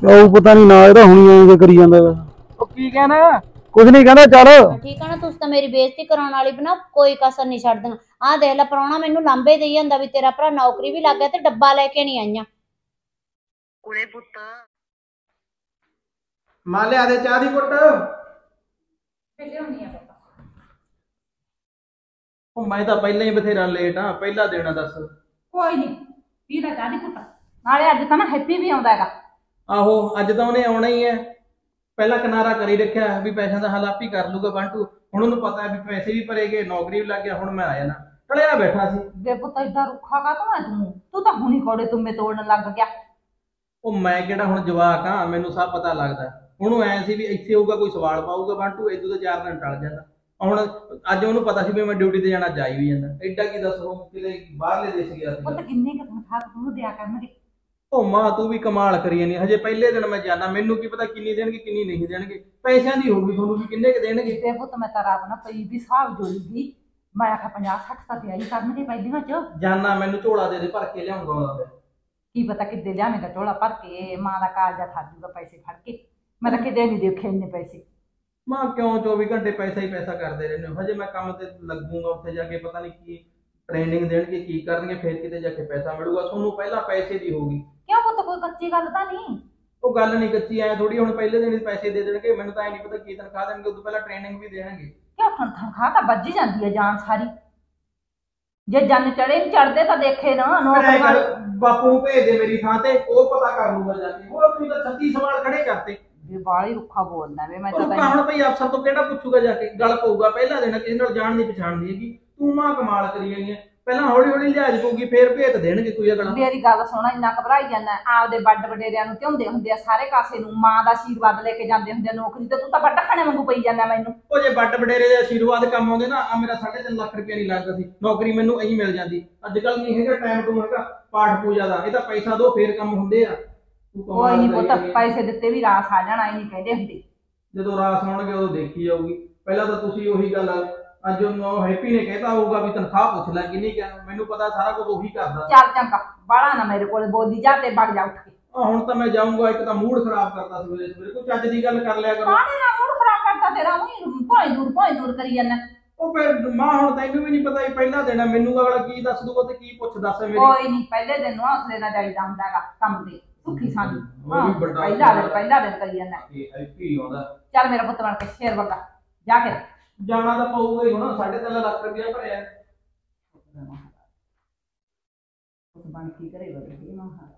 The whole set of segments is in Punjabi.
ਉਹ ਪਤਾ ਨਹੀਂ ਨਾ ਇਹਦਾ ਹੁਣੀ ਐਂ ਕਰੀ ਜਾਂਦਾ ਗਾ। ਉਹ ਕੀ ਕਹਿਣਾ? ਕੁਝ ਨਹੀਂ ਕਹਿੰਦਾ ਚੱਲ। ठीक है ना तुस तो मेरी बेइज्जती कराने वाली बना कोई कसर नहीं छड़ देना। आ देख ला प्राहुणा मैनू लांबे देई जांदा भी तेरा भरा नौकरी भी लग गया ते डब्बा लेके नहीं आईयां। कुड़े पुत्त ਮਾਂ ਲਿਆ ਦੇ ਚਾਹ ਦੀ ਘੁੱਟ। ਉਹ ਮੈਂ ਤਾਂ ਪਹਿਲਾਂ ਹੀ ਬਥੇਰਾ ਲੇਟ ਆ, ਪਹਿਲਾ ਦੇਣਾ ਦੱਸ। ਕੋਈ ਨਹੀਂ ਪੀਦਾ ਚਾਹ ਦੀ ਘੁੱਟ। ਨਾਲੇ ਅੱਜ ਤਾਂ ਨਾ ਹੈਪੀ ਵੀ ਆਉਂਦਾ ਹੈਗਾ। ਆਹੋ ਅੱਜ ਤਾਂ ਉਹਨੇ ਆਉਣਾ ਹੀ ਹੈ। ਪਹਿਲਾਂ ਕਿਨਾਰਾ ਕਰੀ ਰੱਖਿਆ ਵੀ ਪੈਸਿਆਂ ਦਾ ਹੱਲ ਆਪ ਹੀ ਕਰ ਲੂਗਾ ਬੰਟੂ। ਹੁਣ ਉਹਨੂੰ ਪਤਾ ਵੀ ਪੈਸੇ ਵੀ ਭਰੇਗੇ, ਨੌਕਰੀ ਵੀ ਲੱਗ ਗਿਆ। ਹੁਣ ਮੈਂ ਆ ਜਾਣਾ, ਟਲਿਆ ਬੈਠਾ ਸੀ। ਵੇ ਪੁੱਤ ਏਦਾਂ ਰੁੱਖਾ ਕਾਹਤੋਂ ਹੈ ਤੂੰ ਤਾਂ ਹੁਣੀ ਕੋੜੇ ਤੁੰਮੇ ਤੋੜਨ ਲੱਗ ਗਿਆ। ਉਹ ਮੈਂ ਕਿਹੜਾ ਹੁਣ ਜਵਾਕ ਆ, ਮੈਨੂੰ ਸਭ ਪਤਾ ਲੱਗਦਾ। ਉਹਨੂੰ ਐ ਸੀ ਵੀ ਇੱਥੇ ਹੋਊਗਾ ਕੋਈ ਸਵਾਲ ਪਾਊਗਾ ਬੰਟੂ, ਇਦੋਂ ਤਾਂ 4 ਦਿਨ ਟਲ ਜਾਂਦਾ। ਹੁਣ ਅੱਜ ਉਹਨੂੰ ਪਤਾ ਸੀ ਵੀ ਮੈਂ ਡਿਊਟੀ ਤੇ ਜਾਣਾ, ਜਾਈ ਵੀ ਜਾਂਦਾ। ਐਡਾ ਕੀ ਦੱਸੋ ਕਿਤੇ ਬਾਹਰਲੇ ਦੇਸ਼ ਗਿਆ ਸੀ। ਪੁੱਤ ਕਿੰਨੇ ਕੁ ਤਨਖਾਹ ਤੂੰ ਦਿਆ ਕਰਨਗੇ। ਉਹ ਮਾਂ ਤੂੰ ਵੀ ਕਮਾਲ ਕਰੀ ਜਾਨੀ, ਹਜੇ ਪਹਿਲੇ ਦਿਨ ਮੈਂ ਜਾਣਾ, ਮੈਨੂੰ ਕੀ ਪਤਾ ਕਿੰਨੀ ਦੇਣਗੇ ਕਿੰਨੀ ਨਹੀਂ ਦੇਣਗੇ। ਪੈਸਿਆਂ ਦੀ ਹੋਊਗੀ ਤੁਹਾਨੂੰ ਵੀ ਕਿੰਨੇ ਕ ਦੇਣਗੇ। ਤੇ ਪੁੱਤ ਮੈਂ ਤਾਂ ਰੱਬ ਨਾ ਪਈ ਵੀ ਹਿਸਾਬ ਜੋੜੂਗੀ। ਮੈਂ ਆਖਿਆ 50-60 ਤਾਂ ਤਿਆਰੀ ਕਰਨਗੇ ਪਹਿਲੀਆਂ ਚ। ਜਾਨਾ ਮੈਨੂੰ ਝੋਲਾ ਦੇ ਭਰ ਕੇ ਲਿਆਉਂਗਾ ਉਹਦਾ। ਕੀ ਪਤਾ ਕਿੱਦੇ ਲਿਆਵੇਂਗਾ ਝੋਲਾ ਭਰ ਕੇ, ਮਾਂ ਦਾ ਕਾਲਜਾ ਖਾ ਜੂਗਾ ਪੈਸੇ ਫੜ ਕੇ। ਮੈਂ ਤਾਂ ਕਿਤੇ ਨਹੀਂ ਦੇਖੇ ਇੰਨੇ ਪੈਸੇ। ਮਾਂ ਕਿਉਂ 24 ਘੰਟੇ ਪੈਸਾ ਹੀ ਪੈਸਾ ਕਰਦੇ ਰਹਿੰਦੇ ਹੋ। ਹਜੇ ਮੈਂ ਕੰਮ ਤੇ ਲੱਗੂਗਾ, ਉੱਥੇ ਜਾ ਕੇ ਪਤਾ ਨਹੀਂ ਕੀ ਟ੍ਰੇਨਿੰਗ ਦੇਣਗੇ, ਕੀ ਕਰਨਗੇ, ਫਿਰ ਕਿਤੇ ਜਾ ਕੇ ਪੈਸਾ ਮਿਲੂਗਾ। ਤੁਹਾਨੂੰ ਪਹਿਲਾਂ ਪੈਸੇ ਦੀ ਹੋਊਗੀ। ਕਿਉਂ ਪੁੱਤ ਕੋਈ ਕੱਚੀ ਗੱਲ ਤਾਂ ਨਹੀਂ। ਉਹ ਗੱਲ ਨਹੀਂ ਕੱਚੀ, ਐ ਥੋੜੀ ਹੁਣ ਪਹਿਲੇ ਦਿਨ ਪੈਸੇ ਦੇ ਦੇਣਗੇ। ਮੈਨੂੰ ਤਾਂ ਐ ਨਹੀਂ ਪਤਾ ਕੀ ਤਨਖਾਹ ਦੇਣਗੇ, ਉਦੋਂ ਪਹਿਲਾਂ ਟ੍ਰੇਨਿੰਗ ਵੀ ਦੇਣਗੇ। ਕਿਉਂ ਤਨਖਾਹ ਤਾਂ ਵੱਜ ਜਾਂਦੀ ਹੈ ਜਾਨ ਸਾਰੀ। ਜੇ ਜਨ ਚੜੇ ਨਹੀਂ ਚੜਦੇ ਤਾਂ ਦੇਖੇ ਨਾ ਨੌਕਰੀ ਵਾਲੇ। ਬਾਪੂ ਨੂੰ ਭੇਜ ਦੇ ਮੇਰੀ ਥਾਂ ਤੇ, ਉਹ ਪਤਾ ਕਰ ਲੂਗਾ ਜਾ ਕੇ। ਉਹ ਤੁਸੀਂ ਤਾਂ 36 ਸਵਾਲ ਖੜੇ ਕਰਤੇ। ਵੀ ਬਾਲੀ ਰੁੱਖਾ ਬੋਲਦਾ ਵੇ। ਮੈਂ ਉਹ ਤਾਂ ਹੁਣ ਭਈ ਅਫਸਰ ਤੋਂ ਕਿਹੜਾ ਪੁੱਛੂਗਾ ਜਾ ਕੇ, ਗੱਲ ਪਊਗਾ। ਪਹਿਲਾ ਦਿਨ ਕਿਸੇ ਨਾਲ ਜਾਣ ਦੀ ਪਛਾਣ ਨਹੀਂ ਹੈਗੀ। ਤੂੰ ਮਾਂ ਕਮਾਲ ਕਰੀ ਜਾਨੀ ਹੈ। ਪਹਿਲਾਂ ਹੌਲੀ ਹੌਲੀ ਲਿਹਾਜ਼ ਪਊਗੀ, ਫੇਰ ਭੇਤ ਦੇਣਗੇ ਕੋਈ ਅਗਲਾ। ਮੇਰੀ ਗੱਲ ਸੁਣਾ, ਇੰਨਾ ਘਬਰਾਈ ਜਾਂਦਾ। ਆਪਦੇ ਵੱਡ ਵਡੇਰਿਆਂ ਨੂੰ ਧਿਆਉਂਦੇ ਹੁੰਦੇ ਆ ਸਾਰੇ ਕਾਸੇ ਨੂੰ, ਮਾਂ ਦਾ ਆਸ਼ੀਰਵਾਦ ਲੈ ਕੇ ਜਾਂਦੇ ਹੁੰਦੇ ਆ ਨੌਕਰੀ ਤੇ। ਤੂੰ ਤਾਂ ਵੱਡਾ ਖਾਣੇ ਵਾਂਗੂ ਪਈ ਜਾਂਦਾ ਮੈਨੂੰ। ਉਹ ਜੇ ਵੱਡ ਵਡੇਰੇ ਦੇ ਆਸ਼ੀਰਵਾਦ ਕੰਮ ਆਉਂਦੇ ਨਾ, ਆ ਮੇਰਾ 3.5 ਲੱਖ ਰੁਪਇਆ ਨਹੀਂ ਲੱਗਦਾ ਸੀ। ਨੌਕਰੀ ਮੈਨੂੰ ਇਹੀ ਮਿਲ ਜਾਂਦੀ। ਅੱਜ ਕੱਲ ਨਹੀਂ ਹੈਗਾ ਟਾਈਮ ਟੂ ਹੈਗਾ ਪਾਠ ਪੂਜਾ ਦਾ। ਇਹ ਤਾਂ ਪੈਸਾ ਦੋ ਫੇਰ ਕੰਮ ਹੁੰਦੇ ਆ। ਕੋਈ ਨਹੀਂ ਪੁੱਤ, ਪੈਸੇ ਦਿੱਤੇ ਵੀ ਰਾਸ ਆ ਜਾਣਾ, ਇਹ ਨਹੀਂ ਕਹਿੰਦੇ ਹੁੰਦੇ। ਜਦੋਂ ਰਾਸ ਆਉਣਗੇ ਉਦੋਂ ਦੇਖੀ ਜਾਊਗੀ। ਪਹਿਲਾਂ ਤਾਂ ਤੁਸੀਂ ਉਹੀ ਗੱਲ ਅੱਜ ਉਹਨੂੰ ਹੈਪੀ ਨੇ ਕਹਿਤਾ ਹੋਊਗਾ ਵੀ ਤਨਖਾਹ ਪੁੱਛ ਲੈ ਕਿੰਨੀ ਕਿਹਾ। ਮੈਨੂੰ ਪਤਾ ਸਾਰਾ ਕੁਝ ਉਹੀ ਕਰਦਾ। ਚੱਲ ਚੰਗਾ, ਬਾਲਾ ਨਾ ਮੇਰੇ ਕੋਲ ਬੋਲੀ ਜਾ ਤੇ ਵਗ ਜਾ ਉੱਠ ਕੇ। ਹੁਣ ਤਾਂ ਮੈਂ ਜਾਊਂਗਾ। ਇੱਕ ਤਾਂ ਮੂਡ ਖਰਾਬ ਕਰਤਾ ਸਵੇਰੇ ਸਵੇਰੇ। ਕੋਈ ਚੱਜ ਦੀ ਗੱਲ ਕਰ ਲਿਆ ਕਰੋ। ਕਾਹਦੇ ਨਾਲ ਮੂਡ ਖਰਾਬ ਕਰਦਾ ਤੇਰਾ? ਉਹੀ ਭਾਈ ਦੂਰ ਕਰੀ ਜਾਂਦਾ। ਉਹ ਫਿਰ ਮਾਂ ਹੁਣ ਤੈਨੂੰ ਵੀ ਨਹੀਂ ਪਤਾ ਹੀ ਪਹਿਲਾ ਦੇਣਾ। ਮੈਨੂੰ ਅਗਲਾ ਕੀ ਦੱਸ ਦੂਗਾ ਤੇ ਕੀ ਪੁੱਛ ਦੱਸ ਮੇਰੀ। ਕੋਈ ਨਹੀਂ, ਪਹਿਲੇ ਦਿਨ ਨੂੰ ਹੌਸਲੇ ਨਾਲ ਜਾਈਦਾ ਹੁੰਦਾ ਹੈਗਾ ਕੰਮ ਤੇ। ਸੁੱਖੀ ਸਾਨੂੰ ਪਹਿਲਾ ਦਿਨ ਕਰੀ ਜਾਂਦਾ। ਹੈਪੀ ਆਉਂਦਾ। ਚੱਲ ਮੇਰਾ ਪੁੱਤ ਬਣ ਕੇ ਸ਼ੇਰ ਵਰਗਾ ਜਾ ਕੇ ਜਾਣਾ ਤਾਂ ਪਊਗਾ ਹੀ। ਹੁਣ 3.5 ਲੱਖ ਰੁਪਇਆ ਭਰਿਆ। ਬਣ ਕੀ ਕਰੇ ਬਣ ਗਈ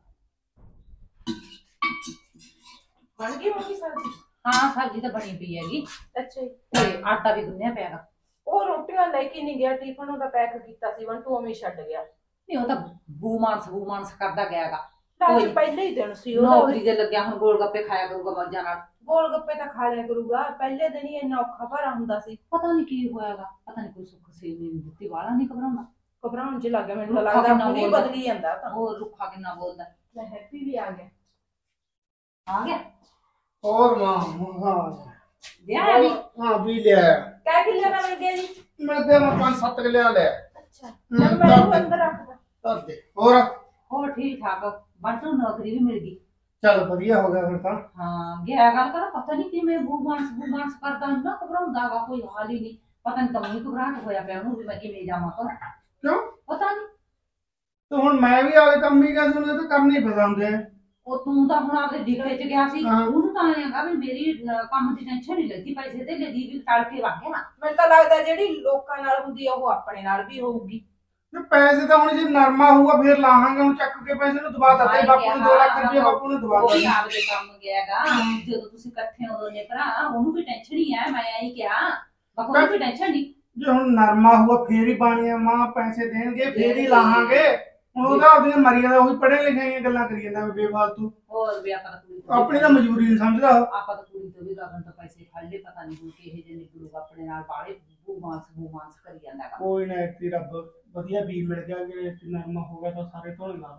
ਹੋਗੀ ਸਬਜ਼ੀ? ਹਾਂ ਸਬਜ਼ੀ ਤਾਂ ਬਣੀ ਪਈ ਹੈਗੀ। ਅੱਛਾ ਜੀ। ਤੇ ਆਟਾ ਵੀ ਗੁੰਨਿਆ ਪਿਆਗਾ। ਉਹ ਰੋਟੀਆਂ ਲੈ ਕੇ ਨਹੀਂ ਗਿਆ, ਟਿਫਨ ਉਹਦਾ ਪੈਕ ਕੀਤਾ ਸੀ ਬੰਟੂ, ਉਵੇਂ ਛੱਡ ਗਿਆ। ਨਹੀਂ ਉਹ ਤਾਂ ਬੂਮਾਨਸ ਕਰਦਾ ਗਿਆਗਾ। ਅੱਜ ਪਹਿਲੇ ਹੀ ਦਿਨ ਸੀ ਉਹਦਾ। ਨੌਕਰੀ ਤੇ ਲੱਗਿਆ, ਹੁਣ ਗੋਲ ਗੱਪੇ ਖਾਇਆ ਕਰੂਗਾ ਮੌਜਾਂ ਨਾਲ। ਗੋਲ ਗੱਪੇ ਤਾਂ ਖਾ ਲਿਆ ਕਰੂਗਾ, ਪਹਿਲੇ ਦਿਨ ਹੀ ਇੰਨਾ ਔਖਾ ਭਰਾ ਹੁੰਦਾ ਸੀ। ਪਤਾ ਨਹੀਂ ਕੀ ਹੋਇਆਗਾ, ਪਤਾ ਨਹੀਂ ਕੋਈ ਸੁੱਖ ਸੀ ਨਹੀਂ ਦਿੱਤੀ, ਵਾਲਾ ਨਹੀਂ ਘਬਰਾਉਂਦਾ। ਘਬਰਾਉਣ ਚ ਲੱਗ ਗਿਆ ਮੈਨੂੰ, ਲੱਗਦਾ ਹੁਣੀ ਬਦਲੀ ਜਾਂਦਾ। ਤਾਂ ਉਹ ਰੁੱਖਾ ਕਿੰਨਾ ਬੋਲਦਾ। ਲੈ ਹੈਪੀ ਵੀ ਆ ਗਿਆ। ਆ ਗਿਆ ਹੋਰ ਮਾਂ ਹਾਂ ਵਿਆਹ ਵੀ? ਹਾਂ ਵੀ ਲਿਆ। ਕਹਿ ਕਿੱਲੇ ਦਾ ਮਿਲ ਗਿਆ ਜੀ? ਮੈਂ ਤੇ 5-7 ਕਿੱਲਿਆਂ ਲਿਆ। ਅੱਛਾ ਚੱਲ ਮੈਂ ਇਹਨੂੰ ਅੰਦਰ ਰੱਖਦਾ। ਦੱਸ ਦੇ। ਹੋਰ ਠੀਕ ਠਾਕ। ਬੰਟੂ ਨੌਕਰੀ ਵੀ ਮਿਲ ਗਈ। ਚੱਲ ਵਧੀਆ ਹੋ ਗਿਆ ਫਿਰ ਤਾਂ। ਹਾਂ ਗਿਆ ਗੱਲ ਕਰ। ਪਤਾ ਨਹੀਂ ਕਿਵੇਂ ਬੂਮਾਨਸ ਕਰਦਾ ਇੰਨਾ ਘਬਰਾਉਂਦਾਗਾ, ਕੋਈ ਹਾਲ ਹੀ ਨਹੀਂ। ਪਤਾ ਨਹੀਂ ਤਾਂ ਮੈਨੂੰ ਘਬਰਾਹਟ ਹੋਇਆ ਪਿਆ ਉਹਨੂੰ ਵੀ ਮੈਂ ਕਿਵੇਂ ਜਾਵਾਂ ਘਰ। ਕਿਉਂ? ਪਤਾ ਨਹੀਂ। ਤੇ ਹੁਣ ਮੈਂ ਵੀ ਆਲੇ ਕੰਮ ਹੀ ਕਰ ਸੁਣਦੇ ਤਾਂ ਕਰਨੇ ਹੀ ਪਸੰਦ ਹੈ। ਉਹ ਤੂੰ ਤਾਂ ਹੁਣ ਆਪਦੇ ਡਿਗਰੇ ਚ ਗਿਆ ਸੀ। ਹਾਂ। ਉਹਨੂੰ ਤਾਂ ਆਏਗਾ ਵੀ ਮੇਰੀ ਕੰਮ ਦੀ ਟੈਨਸ਼ਨ ਨਹੀਂ ਲੱਗੀ, ਪੈਸੇ ਤੇ ਲੱਗੀ ਵੀ ਤੜਕੇ ਵਗ ਗਿਆ। ਮੈਨੂੰ ਤਾਂ ਲੱਗਦਾ ਜਿਹੜੀ ਲੋਕਾਂ ਨਾਲ ਹੁੰਦੀ ਆ ਉਹ ਆਪਣੇ ਨਾਲ ਵੀ ਹੋਊਗੀ। ਤੇ ਪੈਸੇ ਤਾਂ ਹੁਣ ਜੇ ਨਰਮਾ ਹੋਊਗਾ ਫੇਰ ਲਾਹਾਂਗੇ। ਹੁਣ ਚੱਕ ਕੇ ਪੈਸੇ ਨੂੰ ਦਬਾ ਦਿੱਤੇ ਬਾਪੂ ਨੂੰ। 2 ਲੱਖ ਰੁਪਏ ਬਾਪੂ ਨੇ ਦਬਾ ਉਹ ਵੀ ਦਿੱਤਾ। ਆਪਦੇ ਕੰਮ ਗਿਆਗਾ। ਜਦੋਂ ਤੁਸੀਂ ਇਕੱਠੇ ਹੋ ਦੋਨੇ ਭਰਾ, ਉਹਨੂੰ ਵੀ ਟੈਨਸ਼ਨ ਹੀ ਹੈ। ਮੈਂ ਐਂ ਕਿਹਾ ਬਾਪੂ ਨੂੰ ਵੀ ਟੈਨਸ਼ਨ ਨਹੀਂ। ਜੇ ਹੁਣ ਨਰਮਾ ਹੋਊਗਾ ਫੇਰ ਹੀ ਬਾਣੀਆਂ ਮਾਂ ਪੈਸੇ ਦੇਣਗੇ, ਫੇਰ ਹੀ ਲਾਹਾਂਗੇ। ਹੁਣ ਉਹਦਾ ਆਪਣੀਆਂ ਮਰੀਆਂ ਦਾ ਉਹੀ ਪੜ੍ਹੇ ਲਿਖੇ ਗੱਲਾਂ ਕਰੀ ਜਾਂਦਾ ਬੇਫਾਲਤੂ। ਹੋਰ ਵੀ ਆਪਾਂ ਕੁੜੀ ਆਪਣੀ ਤਾਂ ਮਜਬੂਰੀ ਨਹੀਂ ਸਮਝਦਾ। ਆਪਾਂ ਤਾਂ ਕੁੜੀ ਤੋਂ ਵੀ ਲੱਗਣ ਤੋਂ ਪੈਸੇ ਫੜ ਲਏ। ਪਤਾ ਨਹੀਂ ਕਿਹੇ ਜਿਹੇ ਨਿਕਲੂਗਾ ਆਪਣੇ ਨਾਲ। ਬਾਲੇ ਬੂਮਾਨਸ ਕਰੀ ਜਾਂਦਾ। ਕੋਈ ਨਾ, ਇੱਥੇ ਰੱਬ ਵਧੀਆ ਬੀਜ ਮਿਲ ਗਿਆ ਕਿ ਨਰਮਾ ਹੋ ਗਿਆ ਤਾਂ ਸਾਰੇ ਧੋਣੇ ਲਾ ਦੇਣ।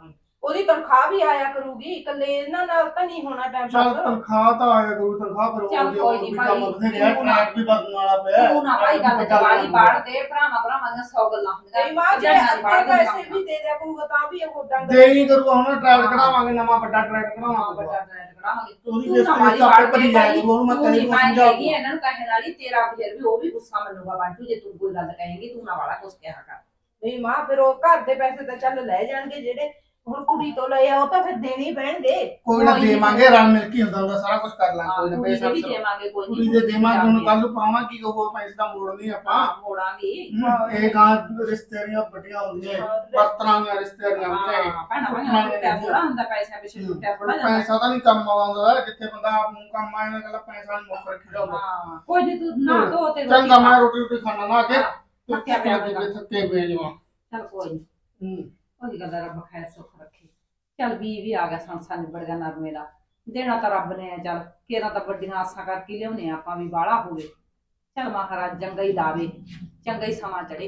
ਉਹਦੀ ਤਨਖਾਹ ਵੀ ਆਇਆ ਕਰੂਗੀ, ਇਕੱਲੇ ਇਹਨਾਂ ਨਾਲ ਤਾਂ ਨਹੀਂ ਹੋਣਾ ਟਾਈਮ ਚੱਲ ਪਾਸ। ਤਨਖਾਹ ਤਾਂ ਆਇਆ ਕਰੂ, ਤਨਖਾਹ ਪਰ ਚੱਲ ਉਹ ਕੋਈ ਵੀ ਨੀ ਕੰਮ ਭਾਈ, ਬਥੇਰੇ ਆ, ਤੂੰ ਨਾ- ਟਰੈਕ ਵੀ ਬਦਲਣ ਵਾਲਾ ਪਿਆ। ਤੂੰ ਨਾ ਭਾਈ ਗੱਲ ਜਵਾਲੀ ਬਾੜ ਦੇ, ਭਰਾਵਾਂ ਦੀਆਂ 100 ਗੱਲਾਂ ਹੁੰਦੀਆਂ। ਨਹੀਂ ਮਾਂ ਜੇ ਭਰਜਾਈਆਂ ਦੀ ਬਾੜ ਆਪਣੇ ਦੇ ਪੈਸੇ ਵੀ ਦੇ ਦਿਆ ਕਰੂਗਾ ਤਾਂ ਵੀ ਉਹ ਡੰਗ ਦੇ ਹੀ ਕਰੂਗਾ ਹੁਣ, ਟਰੈਕ ਕਢਾਵਾਂਗੇ ਨਵਾਂ ਵੱਡਾ ਟਰੈਕ ਹਾਂ, ਕਢਾਵਾਂਗੇ। ਵੱਡਾ ਟਰੈਕ ਕਢਾਵਾਂਗੇ। ਉਹਦੀ ਤੂੰ ਕਿਸ਼ਤ ਨਾ ਵੀ ਵਾਲੀ ਆਪੇ ਬਾੜ ਭਰੀ ਦੇ ਜਾਇਆ ਭਾਈ, ਕਰੂ, ਉਹਨੂੰ ਮੈਂ ਤੂੰ ਤੇਰੀ ਨੀ ਨੂੰ ਮੈਂ ਸਮਝਾਊਂਗਾ। ਹੈਗੀ ਆ ਇਹਨਾਂ ਨੂੰ ਕਹਿਣ ਵਾਲੀ, ਤੇਰਾ ਫਿਰ ਵੀ ਉਹ ਵੀ ਗੁੱਸਾ ਮੰਨੂਗਾ ਬੰਟੂ ਜੇ ਤੂੰ ਕੋਈ ਗੱਲ ਕਹੇਂਗੀ, ਤੂੰ ਨਾ ਵਾਲਾ ਕੁਛ ਕਿਹਾ ਕਰ। ਨਹੀਂ ਮਾਂ ਫਿਰ ਉਹ ਘਰ ਦੇ ਪੈਸੇ ਤਾਂ ਚੱਲ ਲੈ ਜਾਣਗੇ, ਜਿਹੜੇ ਹੁਣ ਕੁੜੀ ਤੋਂ ਲਏ ਆ ਉਹ ਤਾਂ ਫਿਰ ਦੇਣੇ ਹੀ ਪੈਣਗੇ। ਕੋਈ ਨਾ ਦੇਵਾਂਗੇ, ਰਲ ਮਿਲ ਕੇ ਹੁੰਦਾ ਸਾਰਾ ਕੁਝ ਕਰ ਲਾਂਗੇ। ਕੋਈ ਨਾ ਕੁੜੀ ਦੇ ਵੀ ਪੈਸਾ ਦੇਵਾਂਗੇ, ਕੋਈ ਕੁੜੀ ਦੇ ਦੇਵਾਂਗੇ, ਹੁਣ ਕੱਲ ਨੂੰ ਪਾਵਾਂ ਕੀ ਕਹੋ, ਪੈਸੇ ਦਾ ਮੋੜ ਨਹੀਂ ਆਪਾਂ। ਹਾਂ ਮੋੜਾਂਗੇ। ਇਹ ਗਾਂ ਰਿਸ਼ਤੇਦਾਰੀਆਂ ਵੱਡੀਆਂ ਹੁੰਦੀਆਂ, ਬਰਤਨਾਂ ਦੀਆਂ ਰਿਸ਼ਤੇਦਾਰੀਆਂ ਹੁੰਦੀਆਂ। ਹਾਂ ਭੈਣਾ ਭਾਈਆਂ ਟੁੱਟਿਆ ਥੋੜਾ ਹੁੰਦਾ, ਪੈਸਿਆਂ ਪਿੱਛੇ ਟੁੱਟਿਆ ਥੋੜਾ ਜਾਂਦਾ। ਪੈਸਾ ਤਾਂ ਨਹੀਂ ਕੰਮ ਆਉਂਦਾ, ਜਿੱਥੇ ਬੰਦਾ ਕੰਮ ਆਇਆ ਨਾ ਪੈਸਾ ਨਹੀਂ ਮੁੱਕ ਰੱਖੀ ਜਾਂਦਾ। ਹਾਂ ਕੋਈ ਨਹੀਂ, ਤੂੰ ਨਾ ਧੋ ਤੇ ਚੰਗਾ ਮੈਂ ਰੋਟੀ ਖਾਣਾ ਨਾ ਕੇ ਥੱਕਿਆ ਪਿਆ ਹੋਵੇਗਾ। ਥੱਕੇ ਪਏ ਜਮਾ। ਚੱਲ ਕੋਈ ਨਹੀਂ, ਉਹਦੀ ਗੱਲ ਰੱਬ ਖੈਰ ਸੁੱਖ ਰੱਖੇ। ਚੱਲ ਵੀ ਆ ਗਿਆ, ਸੰਸਾਰ ਨਿਬੜ ਗਿਆ ਨਰਮੇ ਦਾ। ਦੇਣਾ ਤਾਂ ਰੱਬ ਨੇ ਆ, ਚੱਲ ਕਿਹੜਾ ਤਾਂ ਵੱਡੀਆਂ ਆਸਾਂ ਕਰਕੇ ਲਿਆਉਣੇ ਆਪਾਂ ਵੀ ਬਾਹਲਾ ਹੋਵੇ। ਚੱਲ ਮਹਾਰਾਜ ਚੰਗਾ ਹੀ ਲਾਵੇ, ਚੰਗਾ ਹੀ ਸਮਾਂ ਚੜੇ।